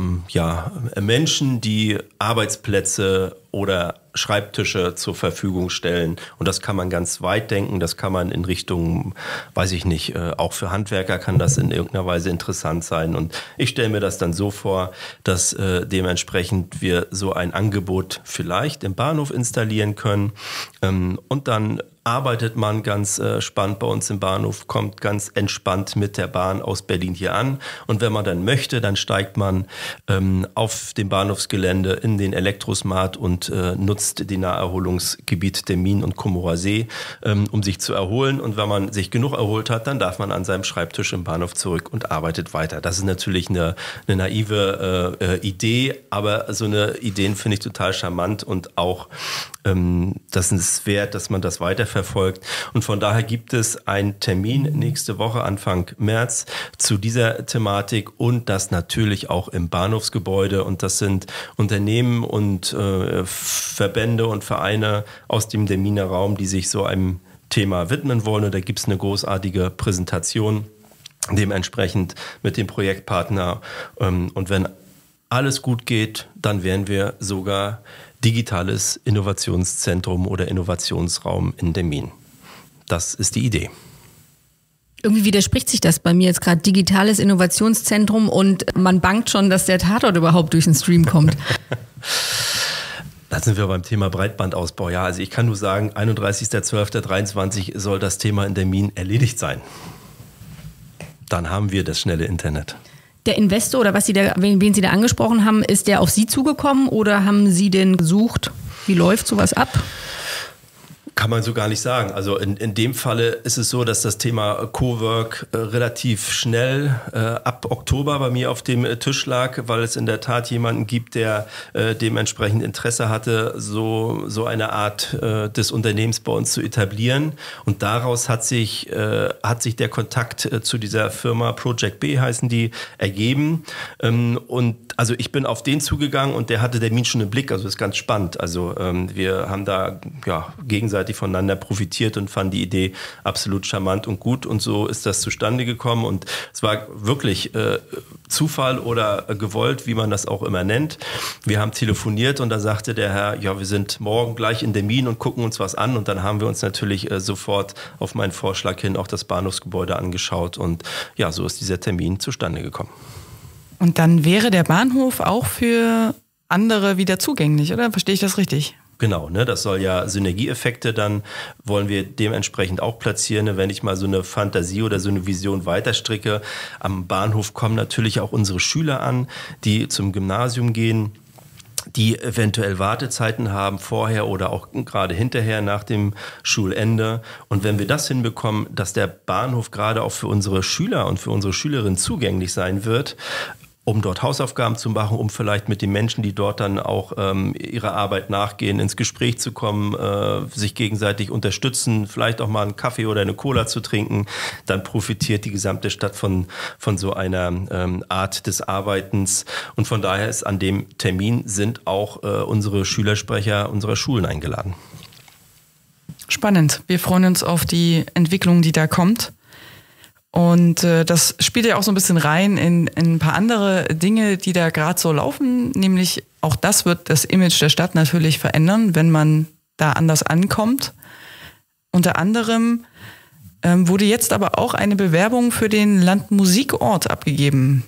Menschen, die Arbeitsplätze oder Schreibtische zur Verfügung stellen. Und das kann man ganz weit denken. Das kann man in Richtung, weiß ich nicht, auch für Handwerker kann das in irgendeiner Weise interessant sein. Und ich stelle mir das dann so vor, dass dementsprechend wir so ein Angebot vielleicht im Bahnhof installieren können. Und dann arbeitet man ganz spannend bei uns im Bahnhof, kommt ganz entspannt mit der Bahn aus Berlin hier an. Und wenn man dann möchte, dann steigt man auf dem Bahnhofsgelände in den Elektrosmart und nutzt die Naherholungsgebiet Demmin und Comorer See, um sich zu erholen. Und wenn man sich genug erholt hat, dann darf man an seinem Schreibtisch im Bahnhof zurück und arbeitet weiter. Das ist natürlich eine naive Idee, aber so eine Ideen finde ich total charmant und auch das ist es wert, dass man das weiterverfolgt. Und von daher gibt es einen Termin nächste Woche, Anfang März, zu dieser Thematik und das natürlich auch im Bahnhofsgebäude. Und das sind Unternehmen und Verbände und Vereine aus dem Deminer Raum, die sich so einem Thema widmen wollen. Und da gibt es eine großartige Präsentation, dementsprechend mit dem Projektpartner. Und wenn alles gut geht, dann werden wir sogar digitales Innovationszentrum oder Innovationsraum in Demmin. Das ist die Idee. Irgendwie widerspricht sich das bei mir jetzt gerade. Digitales Innovationszentrum und man bangt schon, dass der Tatort überhaupt durch den Stream kommt. Da sind wir beim Thema Breitbandausbau. Ja, also ich kann nur sagen, 31.12.23 soll das Thema in Demmin erledigt sein. Dann haben wir das schnelle Internet. Der Investor oder wen Sie da angesprochen haben, ist der auf Sie zugekommen oder haben Sie den gesucht? Wie läuft sowas ab? Kann man so gar nicht sagen. Also in dem Falle ist es so, dass das Thema Cowork relativ schnell ab Oktober bei mir auf dem Tisch lag, weil es in der Tat jemanden gibt, der dementsprechend Interesse hatte, so eine Art des Unternehmens bei uns zu etablieren. Und daraus hat sich der Kontakt zu dieser Firma Project B, heißen die, ergeben. Und also ich bin auf den zugegangen und der hatte Termin schon im Blick. Also das ist ganz spannend. Also wir haben da gegenseitig voneinander profitiert und fanden die Idee absolut charmant und gut. Und so ist das zustande gekommen. Und es war wirklich Zufall oder gewollt, wie man das auch immer nennt. Wir haben telefoniert und da sagte der Herr, ja, wir sind morgen gleich in Demmin und gucken uns was an. Und dann haben wir uns natürlich sofort auf meinen Vorschlag hin auch das Bahnhofsgebäude angeschaut. Und ja, so ist dieser Termin zustande gekommen. Und dann wäre der Bahnhof auch für andere wieder zugänglich, oder? Verstehe ich das richtig? Genau, ne, das soll ja Synergieeffekte, dann wollen wir dementsprechend auch platzieren. Wenn ich mal so eine Fantasie oder so eine Vision weiterstricke, am Bahnhof kommen natürlich auch unsere Schüler an, die zum Gymnasium gehen, die eventuell Wartezeiten haben vorher oder auch gerade hinterher nach dem Schulende. Und wenn wir das hinbekommen, dass der Bahnhof gerade auch für unsere Schüler und für unsere Schülerinnen zugänglich sein wird, um dort Hausaufgaben zu machen, um vielleicht mit den Menschen, die dort dann auch ihrer Arbeit nachgehen, ins Gespräch zu kommen, sich gegenseitig unterstützen, vielleicht auch mal einen Kaffee oder eine Cola zu trinken, dann profitiert die gesamte Stadt von so einer Art des Arbeitens. Und von daher ist an dem Termin sind auch unsere Schülersprecher unserer Schulen eingeladen. Spannend. Wir freuen uns auf die Entwicklung, die da kommt. Und das spielt ja auch so ein bisschen rein in ein paar andere Dinge, die da gerade so laufen. Nämlich auch das wird das Image der Stadt natürlich verändern, wenn man da anders ankommt. Unter anderem wurde jetzt aber auch eine Bewerbung für den Landmusikort abgegeben.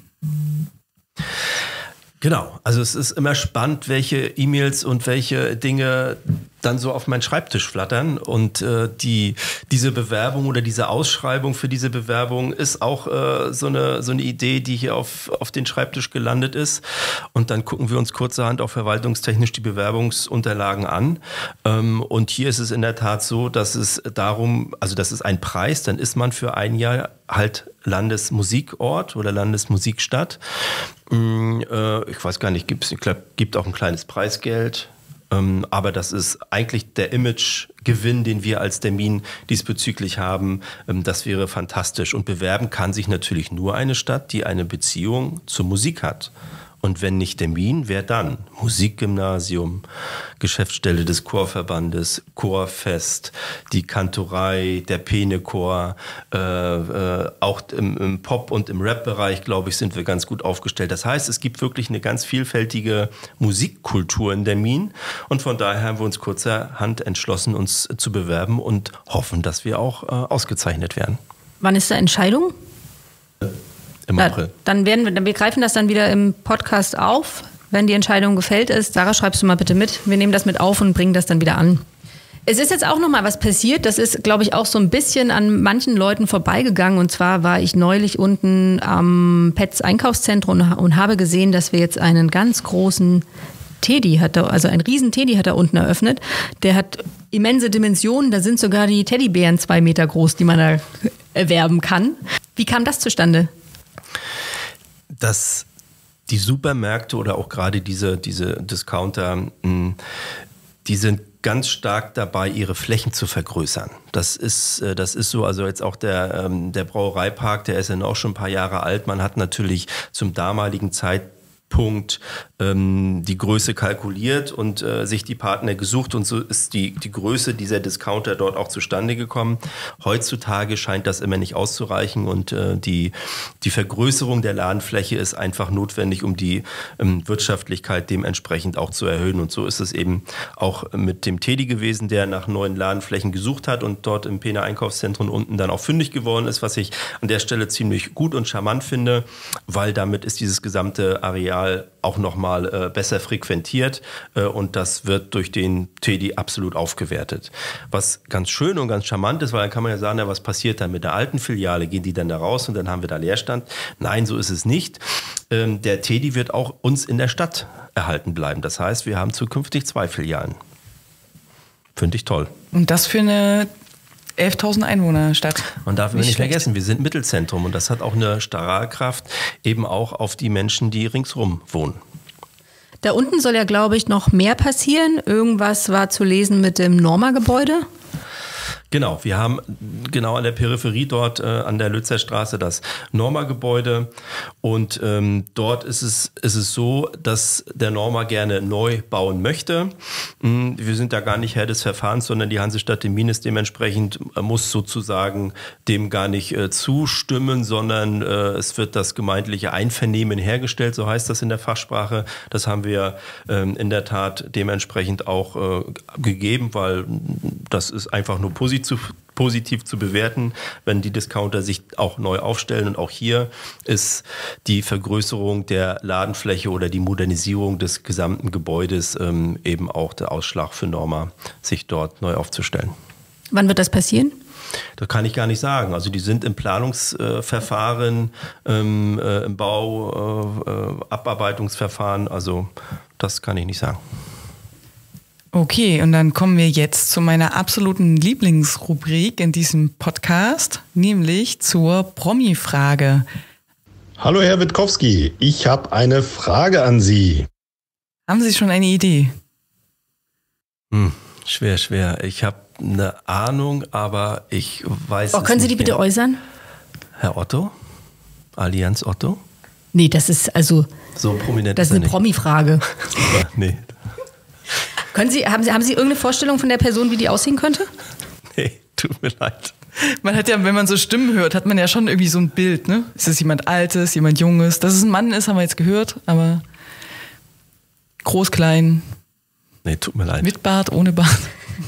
Genau, also es ist immer spannend, welche E-Mails und welche Dinge dann so auf meinen Schreibtisch flattern und diese Bewerbung oder diese Ausschreibung für diese Bewerbung ist auch so eine Idee, die hier auf den Schreibtisch gelandet ist und dann gucken wir uns kurzerhand auch verwaltungstechnisch die Bewerbungsunterlagen an und hier ist es in der Tat so, dass es das ist ein Preis, dann ist man für ein Jahr halt Landesmusikort oder Landesmusikstadt. Ich weiß gar nicht, gibt auch ein kleines Preisgeld. Aber das ist eigentlich der Imagegewinn, den wir als Termin diesbezüglich haben. Das wäre fantastisch. Und bewerben kann sich natürlich nur eine Stadt, die eine Beziehung zur Musik hat. Und wenn nicht Termin, wer dann? Musikgymnasium, Geschäftsstelle des Chorverbandes, Chorfest, die Kantorei, der Pene-Chor, auch im Pop- und im Rap-Bereich, glaube ich, sind wir ganz gut aufgestellt. Das heißt, es gibt wirklich eine ganz vielfältige Musikkultur in Demmin und von daher haben wir uns kurzerhand entschlossen, uns zu bewerben und hoffen, dass wir auch ausgezeichnet werden. Wann ist da Entscheidung? Im April. Wir greifen das dann wieder im Podcast auf, wenn die Entscheidung gefällt ist. Sarah, schreibst du mal bitte mit. Wir nehmen das mit auf und bringen das dann wieder an. Es ist jetzt auch noch mal was passiert. Das ist, glaube ich, auch so ein bisschen an manchen Leuten vorbeigegangen. Und zwar war ich neulich unten am Pets Einkaufszentrum und habe gesehen, dass wir jetzt einen ganz großen Teddy also ein riesen Teddy hat er unten eröffnet. Der hat immense Dimensionen. Da sind sogar die Teddybären 2 Meter groß, die man da erwerben kann. Wie kam das zustande? Dass die Supermärkte oder auch gerade diese Discounter, die sind ganz stark dabei, ihre Flächen zu vergrößern. Das ist so, also jetzt auch der Brauereipark, der ist ja auch schon ein paar Jahre alt. Man hat natürlich zum damaligen Zeitpunkt Punkt die Größe kalkuliert und sich die Partner gesucht und so ist die Größe dieser Discounter dort auch zustande gekommen. Heutzutage scheint das immer nicht auszureichen und die Vergrößerung der Ladenfläche ist einfach notwendig, um die Wirtschaftlichkeit dementsprechend auch zu erhöhen und so ist es eben auch mit dem Teddy gewesen, der nach neuen Ladenflächen gesucht hat und dort im Peener Einkaufszentrum unten dann auch fündig geworden ist, was ich an der Stelle ziemlich gut und charmant finde, weil damit ist dieses gesamte Areal auch nochmal besser frequentiert und das wird durch den Teddy absolut aufgewertet. Was ganz schön und ganz charmant ist, weil dann kann man ja sagen, ja, was passiert dann mit der alten Filiale? Gehen die dann da raus und dann haben wir da Leerstand? Nein, so ist es nicht. Der Teddy wird auch uns in der Stadt erhalten bleiben. Das heißt, wir haben zukünftig 2 Filialen. Finde ich toll. Und das für eine 11.000 Einwohner-Stadt. Man darf nicht vergessen, wir sind Mittelzentrum und das hat auch eine Strahlkraft eben auch auf die Menschen, die ringsrum wohnen. Da unten soll ja, glaube ich, noch mehr passieren. Irgendwas war zu lesen mit dem Norma-Gebäude. Genau, wir haben genau an der Peripherie dort an der Lützer Straße das Norma-Gebäude und dort ist es so, dass der Norma gerne neu bauen möchte. Wir sind da gar nicht Herr des Verfahrens, sondern die Hansestadt Demmin ist dementsprechend, muss sozusagen dem gar nicht zustimmen, sondern es wird das gemeindliche Einvernehmen hergestellt, so heißt das in der Fachsprache. Das haben wir in der Tat dementsprechend auch gegeben, weil das ist einfach nur positiv zu bewerten, wenn die Discounter sich auch neu aufstellen. Und auch hier ist die Vergrößerung der Ladenfläche oder die Modernisierung des gesamten Gebäudes eben auch der Ausschlag für Norma, sich dort neu aufzustellen. Wann wird das passieren? Das kann ich gar nicht sagen. Also die sind im Planungsverfahren, im Bau, Abarbeitungsverfahren. Also das kann ich nicht sagen. Okay, und dann kommen wir jetzt zu meiner absoluten Lieblingsrubrik in diesem Podcast, nämlich zur Promi-Frage. Hallo Herr Witkowski, ich habe eine Frage an Sie. Haben Sie schon eine Idee? Schwer. Ich habe eine Ahnung, aber ich weiß es nicht. Können Sie die bitte äußern? Herr Otto? Allianz Otto? Nee, das ist also... So prominent das ist eine Promi-Frage. Nee. Haben Sie irgendeine Vorstellung von der Person, wie die aussehen könnte? Nee, tut mir leid. Man hat ja, wenn man so Stimmen hört, hat man ja schon irgendwie so ein Bild, ne? Ist es jemand Altes, jemand Junges? Dass es ein Mann ist, haben wir jetzt gehört, aber groß, klein. Nee, tut mir leid. Mit Bart, ohne Bart.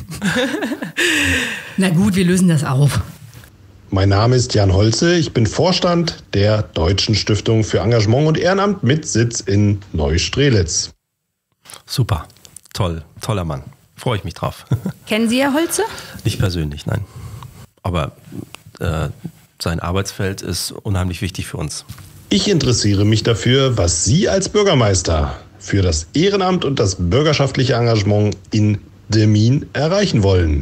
Na gut, wir lösen das auf. Mein Name ist Jan Holze, ich bin Vorstand der Deutschen Stiftung für Engagement und Ehrenamt mit Sitz in Neustrelitz. Super. Toller Mann. Freue ich mich drauf. Kennen Sie Herr Holze? Nicht persönlich, nein. Aber sein Arbeitsfeld ist unheimlich wichtig für uns. Ich interessiere mich dafür, was Sie als Bürgermeister für das Ehrenamt und das bürgerschaftliche Engagement in Demmin erreichen wollen.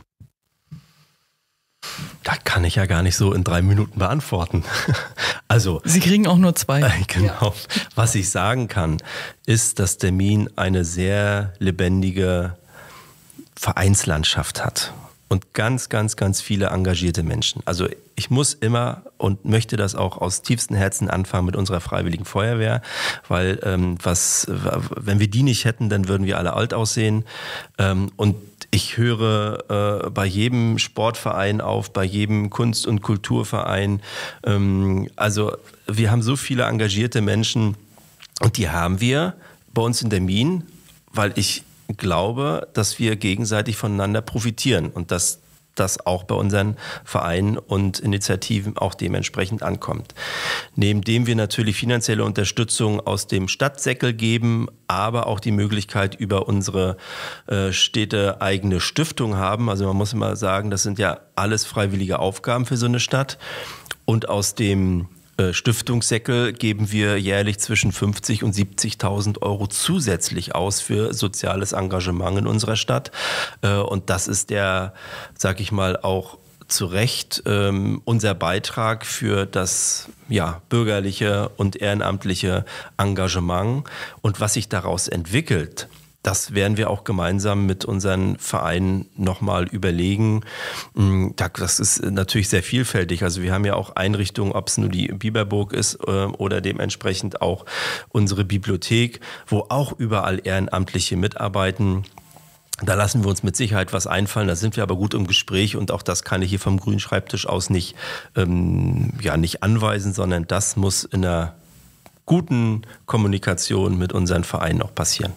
Da kann ich ja gar nicht so in 3 Minuten beantworten. Also, Sie kriegen auch nur 2. Genau. Ja. Was ich sagen kann, ist, dass Demmin eine sehr lebendige Vereinslandschaft hat. Und ganz viele engagierte Menschen. Also ich muss immer und möchte das auch aus tiefstem Herzen anfangen mit unserer Freiwilligen Feuerwehr, weil wenn wir die nicht hätten, dann würden wir alle alt aussehen. Und ich höre bei jedem Sportverein auf, bei jedem Kunst- und Kulturverein. Also wir haben so viele engagierte Menschen und die haben wir bei uns in Demmin, weil ich glaube, dass wir gegenseitig voneinander profitieren und dass das auch bei unseren Vereinen und Initiativen auch dementsprechend ankommt. Neben dem wir natürlich finanzielle Unterstützung aus dem Stadtsäckel geben, aber auch die Möglichkeit über unsere städteeigene Stiftung haben. Also man muss immer sagen, das sind ja alles freiwillige Aufgaben für so eine Stadt. Und aus dem Stiftungssäckel geben wir jährlich zwischen 50.000 und 70.000 Euro zusätzlich aus für soziales Engagement in unserer Stadt. Und das ist der, sag ich mal, auch zu Recht unser Beitrag für das bürgerliche und ehrenamtliche Engagement. Und was sich daraus entwickelt, das werden wir auch gemeinsam mit unseren Vereinen nochmal überlegen. Das ist natürlich sehr vielfältig. Also wir haben ja auch Einrichtungen, ob es nur die Biberburg ist oder dementsprechend auch unsere Bibliothek, wo auch überall Ehrenamtliche mitarbeiten. Da lassen wir uns mit Sicherheit was einfallen, da sind wir aber gut im Gespräch und auch das kann ich hier vom grünen Schreibtisch aus nicht anweisen, sondern das muss in einer guten Kommunikation mit unseren Vereinen auch passieren.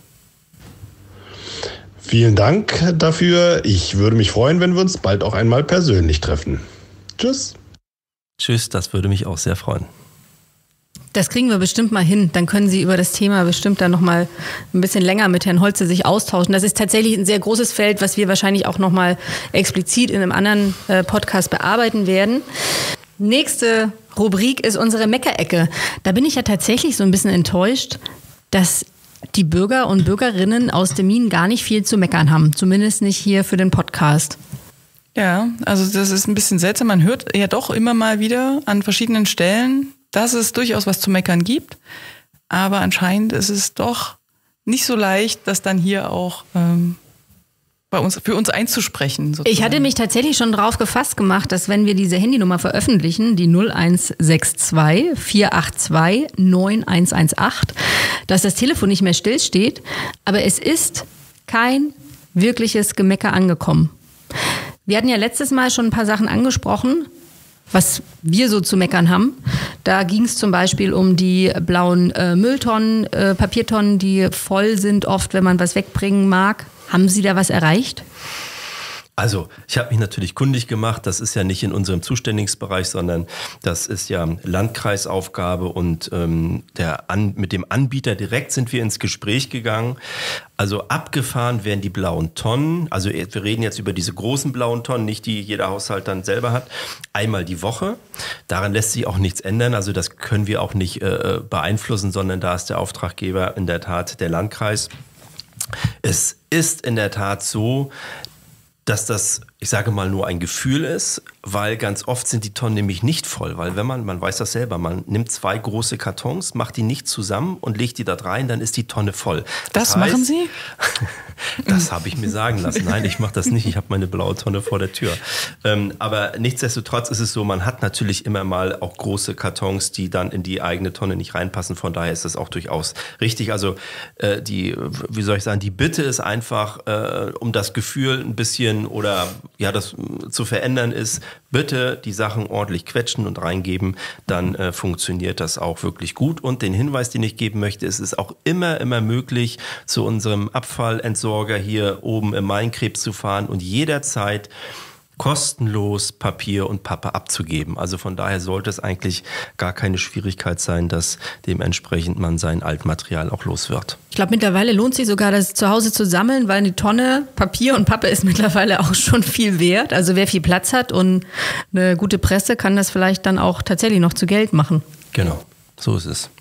Vielen Dank dafür. Ich würde mich freuen, wenn wir uns bald auch einmal persönlich treffen. Tschüss. Tschüss, das würde mich auch sehr freuen. Das kriegen wir bestimmt mal hin. Dann können Sie über das Thema bestimmt dann noch mal ein bisschen länger mit Herrn Holze sich austauschen. Das ist tatsächlich ein sehr großes Feld, was wir wahrscheinlich auch noch mal explizit in einem anderen Podcast bearbeiten werden. Nächste Rubrik ist unsere Meckerecke. Da bin ich ja tatsächlich so ein bisschen enttäuscht, dass die Bürger und Bürgerinnen aus Demmin gar nicht viel zu meckern haben. Zumindest nicht hier für den Podcast. Ja, also das ist ein bisschen seltsam. Man hört ja doch immer mal wieder an verschiedenen Stellen, dass es durchaus was zu meckern gibt. Aber anscheinend ist es doch nicht so leicht, das dann hier auch für uns einzusprechen. Sozusagen. Ich hatte mich tatsächlich schon drauf gefasst gemacht, dass wenn wir diese Handynummer veröffentlichen, die 0162 482 9118, dass das Telefon nicht mehr stillsteht. Aber es ist kein wirkliches Gemecker angekommen. Wir hatten ja letztes Mal schon ein paar Sachen angesprochen, was wir so zu meckern haben. Da ging es zum Beispiel um die blauen Mülltonnen, Papiertonnen, die voll sind oft, wenn man was wegbringen mag. Haben Sie da was erreicht? Also, ich habe mich natürlich kundig gemacht. Das ist ja nicht in unserem Zuständigkeitsbereich, sondern das ist ja Landkreisaufgabe und mit dem Anbieter direkt sind wir ins Gespräch gegangen. Also abgefahren werden die blauen Tonnen. Also wir reden jetzt über diese großen blauen Tonnen, nicht die jeder Haushalt dann selber hat. Einmal die Woche. Daran lässt sich auch nichts ändern. Also das können wir auch nicht beeinflussen, sondern da ist der Auftraggeber in der Tat der Landkreis. Es ist in der Tat so, dass das, ich sage mal, nur ein Gefühl ist, weil ganz oft sind die Tonnen nämlich nicht voll, weil wenn man weiß das selber, man nimmt 2 große Kartons, macht die nicht zusammen und legt die da rein, dann ist die Tonne voll. Das heißt, machen Sie? Das habe ich mir sagen lassen. Nein, ich mache das nicht, ich habe meine blaue Tonne vor der Tür. Aber nichtsdestotrotz ist es so, man hat natürlich immer mal auch große Kartons, die dann in die eigene Tonne nicht reinpassen, von daher ist das auch durchaus richtig. Also die Bitte ist einfach, um das Gefühl ein bisschen oder ja, das zu verändern ist, bitte die Sachen ordentlich quetschen und reingeben, dann funktioniert das auch wirklich gut. Und den Hinweis, den ich geben möchte, ist es auch immer möglich, zu unserem Abfallentsorger hier oben im Mainkrebs zu fahren und jederzeit kostenlos Papier und Pappe abzugeben. Also von daher sollte es eigentlich gar keine Schwierigkeit sein, dass dementsprechend man sein Altmaterial auch los wird. Ich glaube, mittlerweile lohnt sich sogar, das zu Hause zu sammeln, weil eine Tonne Papier und Pappe ist mittlerweile auch schon viel wert. Also wer viel Platz hat und eine gute Presse, kann das vielleicht dann auch tatsächlich noch zu Geld machen. Genau, so ist es.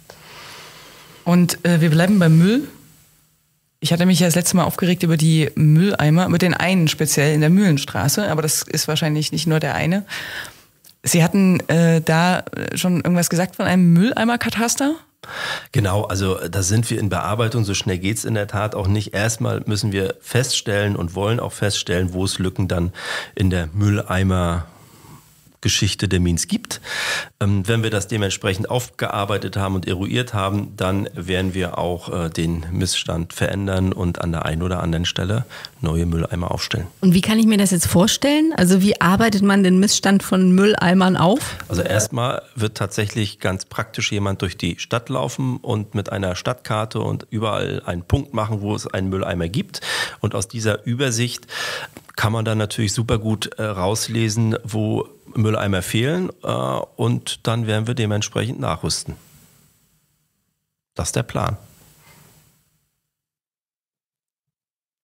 Und wir bleiben beim Müll. Ich hatte mich ja das letzte Mal aufgeregt über die Mülleimer, über den einen speziell in der Mühlenstraße, aber das ist wahrscheinlich nicht nur der eine. Sie hatten da schon irgendwas gesagt von einem Mülleimerkataster? Genau, also da sind wir in Bearbeitung, so schnell geht's in der Tat auch nicht. Erstmal müssen wir feststellen und wollen auch feststellen, wo es Lücken dann in der Mülleimer Geschichte Demmins gibt. Wenn wir das dementsprechend aufgearbeitet haben und eruiert haben, dann werden wir auch den Missstand verändern und an der einen oder anderen Stelle neue Mülleimer aufstellen. Und wie kann ich mir das jetzt vorstellen? Also wie arbeitet man den Missstand von Mülleimern auf? Also erstmal wird tatsächlich ganz praktisch jemand durch die Stadt laufen und mit einer Stadtkarte und überall einen Punkt machen, wo es einen Mülleimer gibt. Und aus dieser Übersicht kann man dann natürlich super gut rauslesen, wo Mülleimer fehlen und dann werden wir dementsprechend nachrüsten. Das ist der Plan.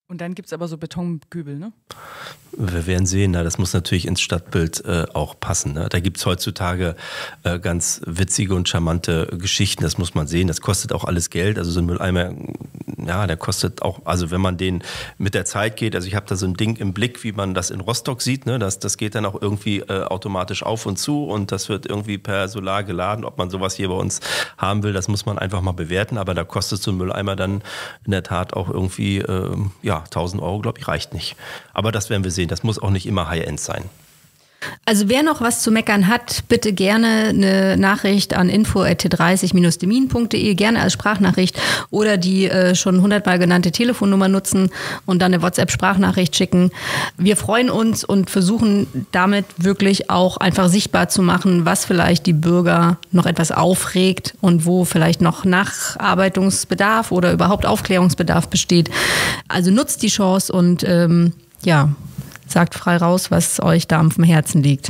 Und dann gibt es aber so Betonkübel, ne? Wir werden sehen, das muss natürlich ins Stadtbild auch passen. Ne? Da gibt es heutzutage ganz witzige und charmante Geschichten, das muss man sehen. Das kostet auch alles Geld. Also so ein Mülleimer, ja, der kostet auch, also wenn man den mit der Zeit geht, also ich habe da so ein Ding im Blick, wie man das in Rostock sieht, ne? Das geht dann auch irgendwie automatisch auf und zu und das wird irgendwie per Solar geladen. Ob man sowas hier bei uns haben will, das muss man einfach mal bewerten. Aber da kostet so ein Mülleimer dann in der Tat auch irgendwie, 1.000 Euro, glaube ich, reicht nicht. Aber das werden wir sehen. Das muss auch nicht immer High-End sein. Also wer noch was zu meckern hat, bitte gerne eine Nachricht an info@t30-demin.de, gerne als Sprachnachricht oder die schon 100-mal genannte Telefonnummer nutzen und dann eine WhatsApp-Sprachnachricht schicken. Wir freuen uns und versuchen damit wirklich auch einfach sichtbar zu machen, was vielleicht die Bürger noch etwas aufregt und wo vielleicht noch Nacharbeitungsbedarf oder überhaupt Aufklärungsbedarf besteht. Also nutzt die Chance und sagt frei raus, was euch da am Herzen liegt.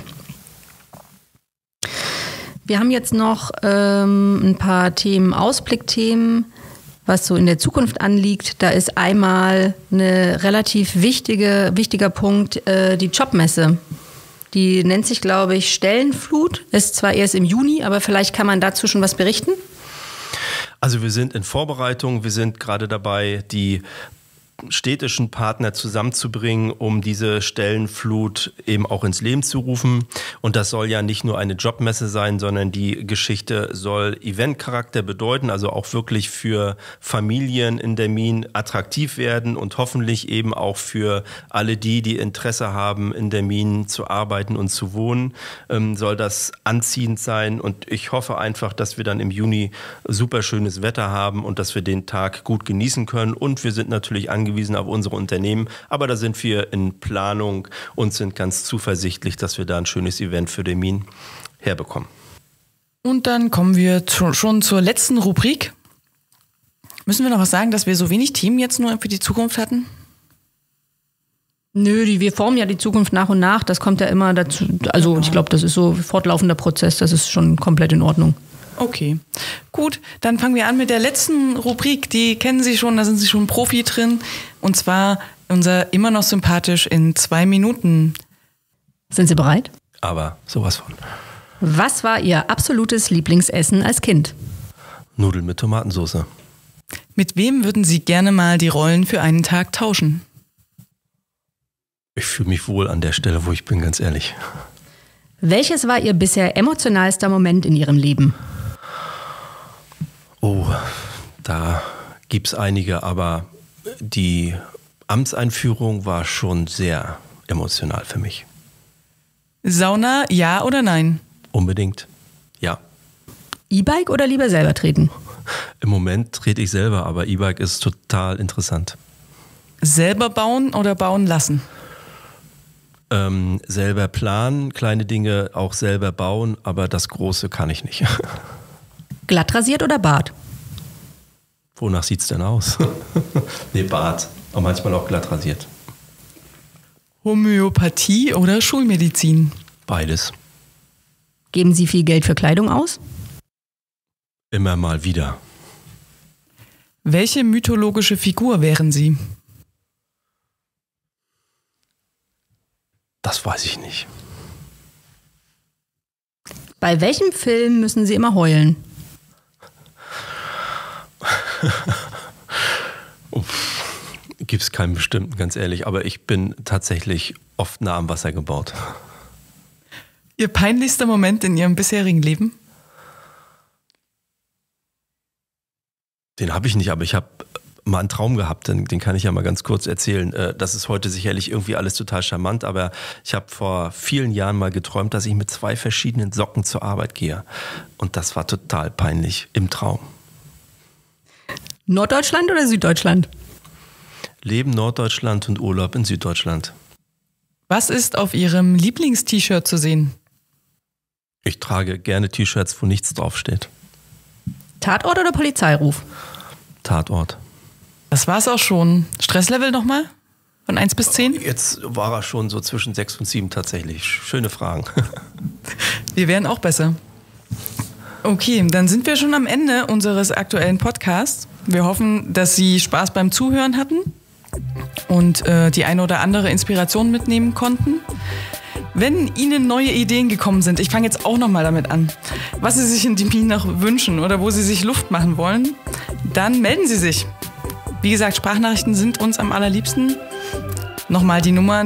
Wir haben jetzt noch ein paar Themen, Ausblickthemen, was so in der Zukunft anliegt. Da ist einmal eine relativ wichtiger Punkt, die Jobmesse. Die nennt sich, glaube ich, Stellenflut. Ist zwar erst im Juni, aber vielleicht kann man dazu schon was berichten. Also wir sind in Vorbereitung. Wir sind gerade dabei, die städtischen Partner zusammenzubringen, um diese Stellenflut eben auch ins Leben zu rufen. Und das soll ja nicht nur eine Jobmesse sein, sondern die Geschichte soll Eventcharakter bedeuten, also auch wirklich für Familien in Demmin attraktiv werden und hoffentlich eben auch für alle die Interesse haben, in Demmin zu arbeiten und zu wohnen, soll das anziehend sein. Und ich hoffe einfach, dass wir dann im Juni super schönes Wetter haben und dass wir den Tag gut genießen können. Und wir sind natürlich angewiesen auf unsere Unternehmen, aber da sind wir in Planung und sind ganz zuversichtlich, dass wir da ein schönes Event für Demmin herbekommen. Und dann kommen wir schon zur letzten Rubrik. Müssen wir noch was sagen, dass wir so wenig Themen jetzt nur für die Zukunft hatten? Nö, wir formen ja die Zukunft nach und nach, das kommt ja immer dazu. Also genau. Ich glaube, das ist so ein fortlaufender Prozess, das ist schon komplett in Ordnung. Okay, gut, dann fangen wir an mit der letzten Rubrik, die kennen Sie schon, da sind Sie schon Profi drin, und zwar unser immer noch sympathisch in 2 Minuten. Sind Sie bereit? Aber sowas von. Was war Ihr absolutes Lieblingsessen als Kind? Nudeln mit Tomatensauce. Mit wem würden Sie gerne mal die Rollen für einen Tag tauschen? Ich fühle mich wohl an der Stelle, wo ich bin, ganz ehrlich. Welches war Ihr bisher emotionalster Moment in Ihrem Leben? Oh, da gibt's einige, aber die Amtseinführung war schon sehr emotional für mich. Sauna, ja oder nein? Unbedingt, ja. E-Bike oder lieber selber treten? Im Moment trete ich selber, aber E-Bike ist total interessant. Selber bauen oder bauen lassen? Selber planen, kleine Dinge auch selber bauen, aber das Große kann ich nicht. Glatt rasiert oder Bart? Wonach sieht's denn aus? Nee, Bart. Aber manchmal auch glatt rasiert. Homöopathie oder Schulmedizin? Beides. Geben Sie viel Geld für Kleidung aus? Immer mal wieder. Welche mythologische Figur wären Sie? Das weiß ich nicht. Bei welchem Film müssen Sie immer heulen? Gibt es keinen bestimmten, ganz ehrlich. Aber ich bin tatsächlich oft nah am Wasser gebaut. Ihr peinlichster Moment in Ihrem bisherigen Leben? Den habe ich nicht, aber ich habe mal einen Traum gehabt, den kann ich ja mal ganz kurz erzählen. Das ist heute sicherlich irgendwie alles total charmant, aber ich habe vor vielen Jahren mal geträumt, dass ich mit 2 verschiedenen Socken zur Arbeit gehe. Und das war total peinlich im Traum. Norddeutschland oder Süddeutschland? Leben Norddeutschland und Urlaub in Süddeutschland. Was ist auf Ihrem Lieblingst-T-Shirt zu sehen? Ich trage gerne T-Shirts, wo nichts draufsteht. Tatort oder Polizeiruf? Tatort. Das war's auch schon. Stresslevel nochmal? Von 1 bis 10? Jetzt war er schon so zwischen 6 und 7 tatsächlich. Schöne Fragen. Wir wären auch besser. Okay, dann sind wir schon am Ende unseres aktuellen Podcasts. Wir hoffen, dass Sie Spaß beim Zuhören hatten. und die eine oder andere Inspiration mitnehmen konnten. Wenn Ihnen neue Ideen gekommen sind, ich fange jetzt auch nochmal damit an, was Sie sich in Demmin noch wünschen oder wo Sie sich Luft machen wollen, dann melden Sie sich. Wie gesagt, Sprachnachrichten sind uns am allerliebsten. Nochmal die Nummer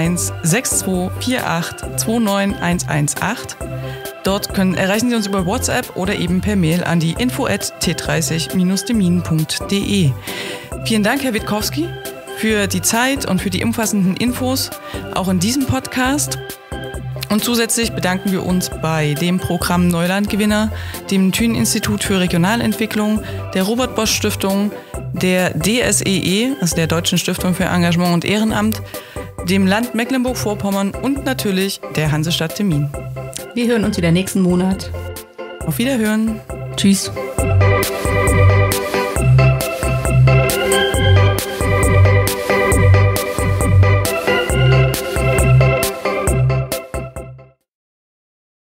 016248291118. Dort erreichen Sie uns über WhatsApp oder eben per Mail an die info@t30-demmin.de. Vielen Dank, Herr Witkowski, für die Zeit und für die umfassenden Infos, auch in diesem Podcast. Und zusätzlich bedanken wir uns bei dem Programm Neulandgewinner, dem Thünen-Institut für Regionalentwicklung, der Robert-Bosch-Stiftung, der DSEE, also der Deutschen Stiftung für Engagement und Ehrenamt, dem Land Mecklenburg-Vorpommern und natürlich der Hansestadt Demmin. Wir hören uns wieder nächsten Monat. Auf Wiederhören. Tschüss.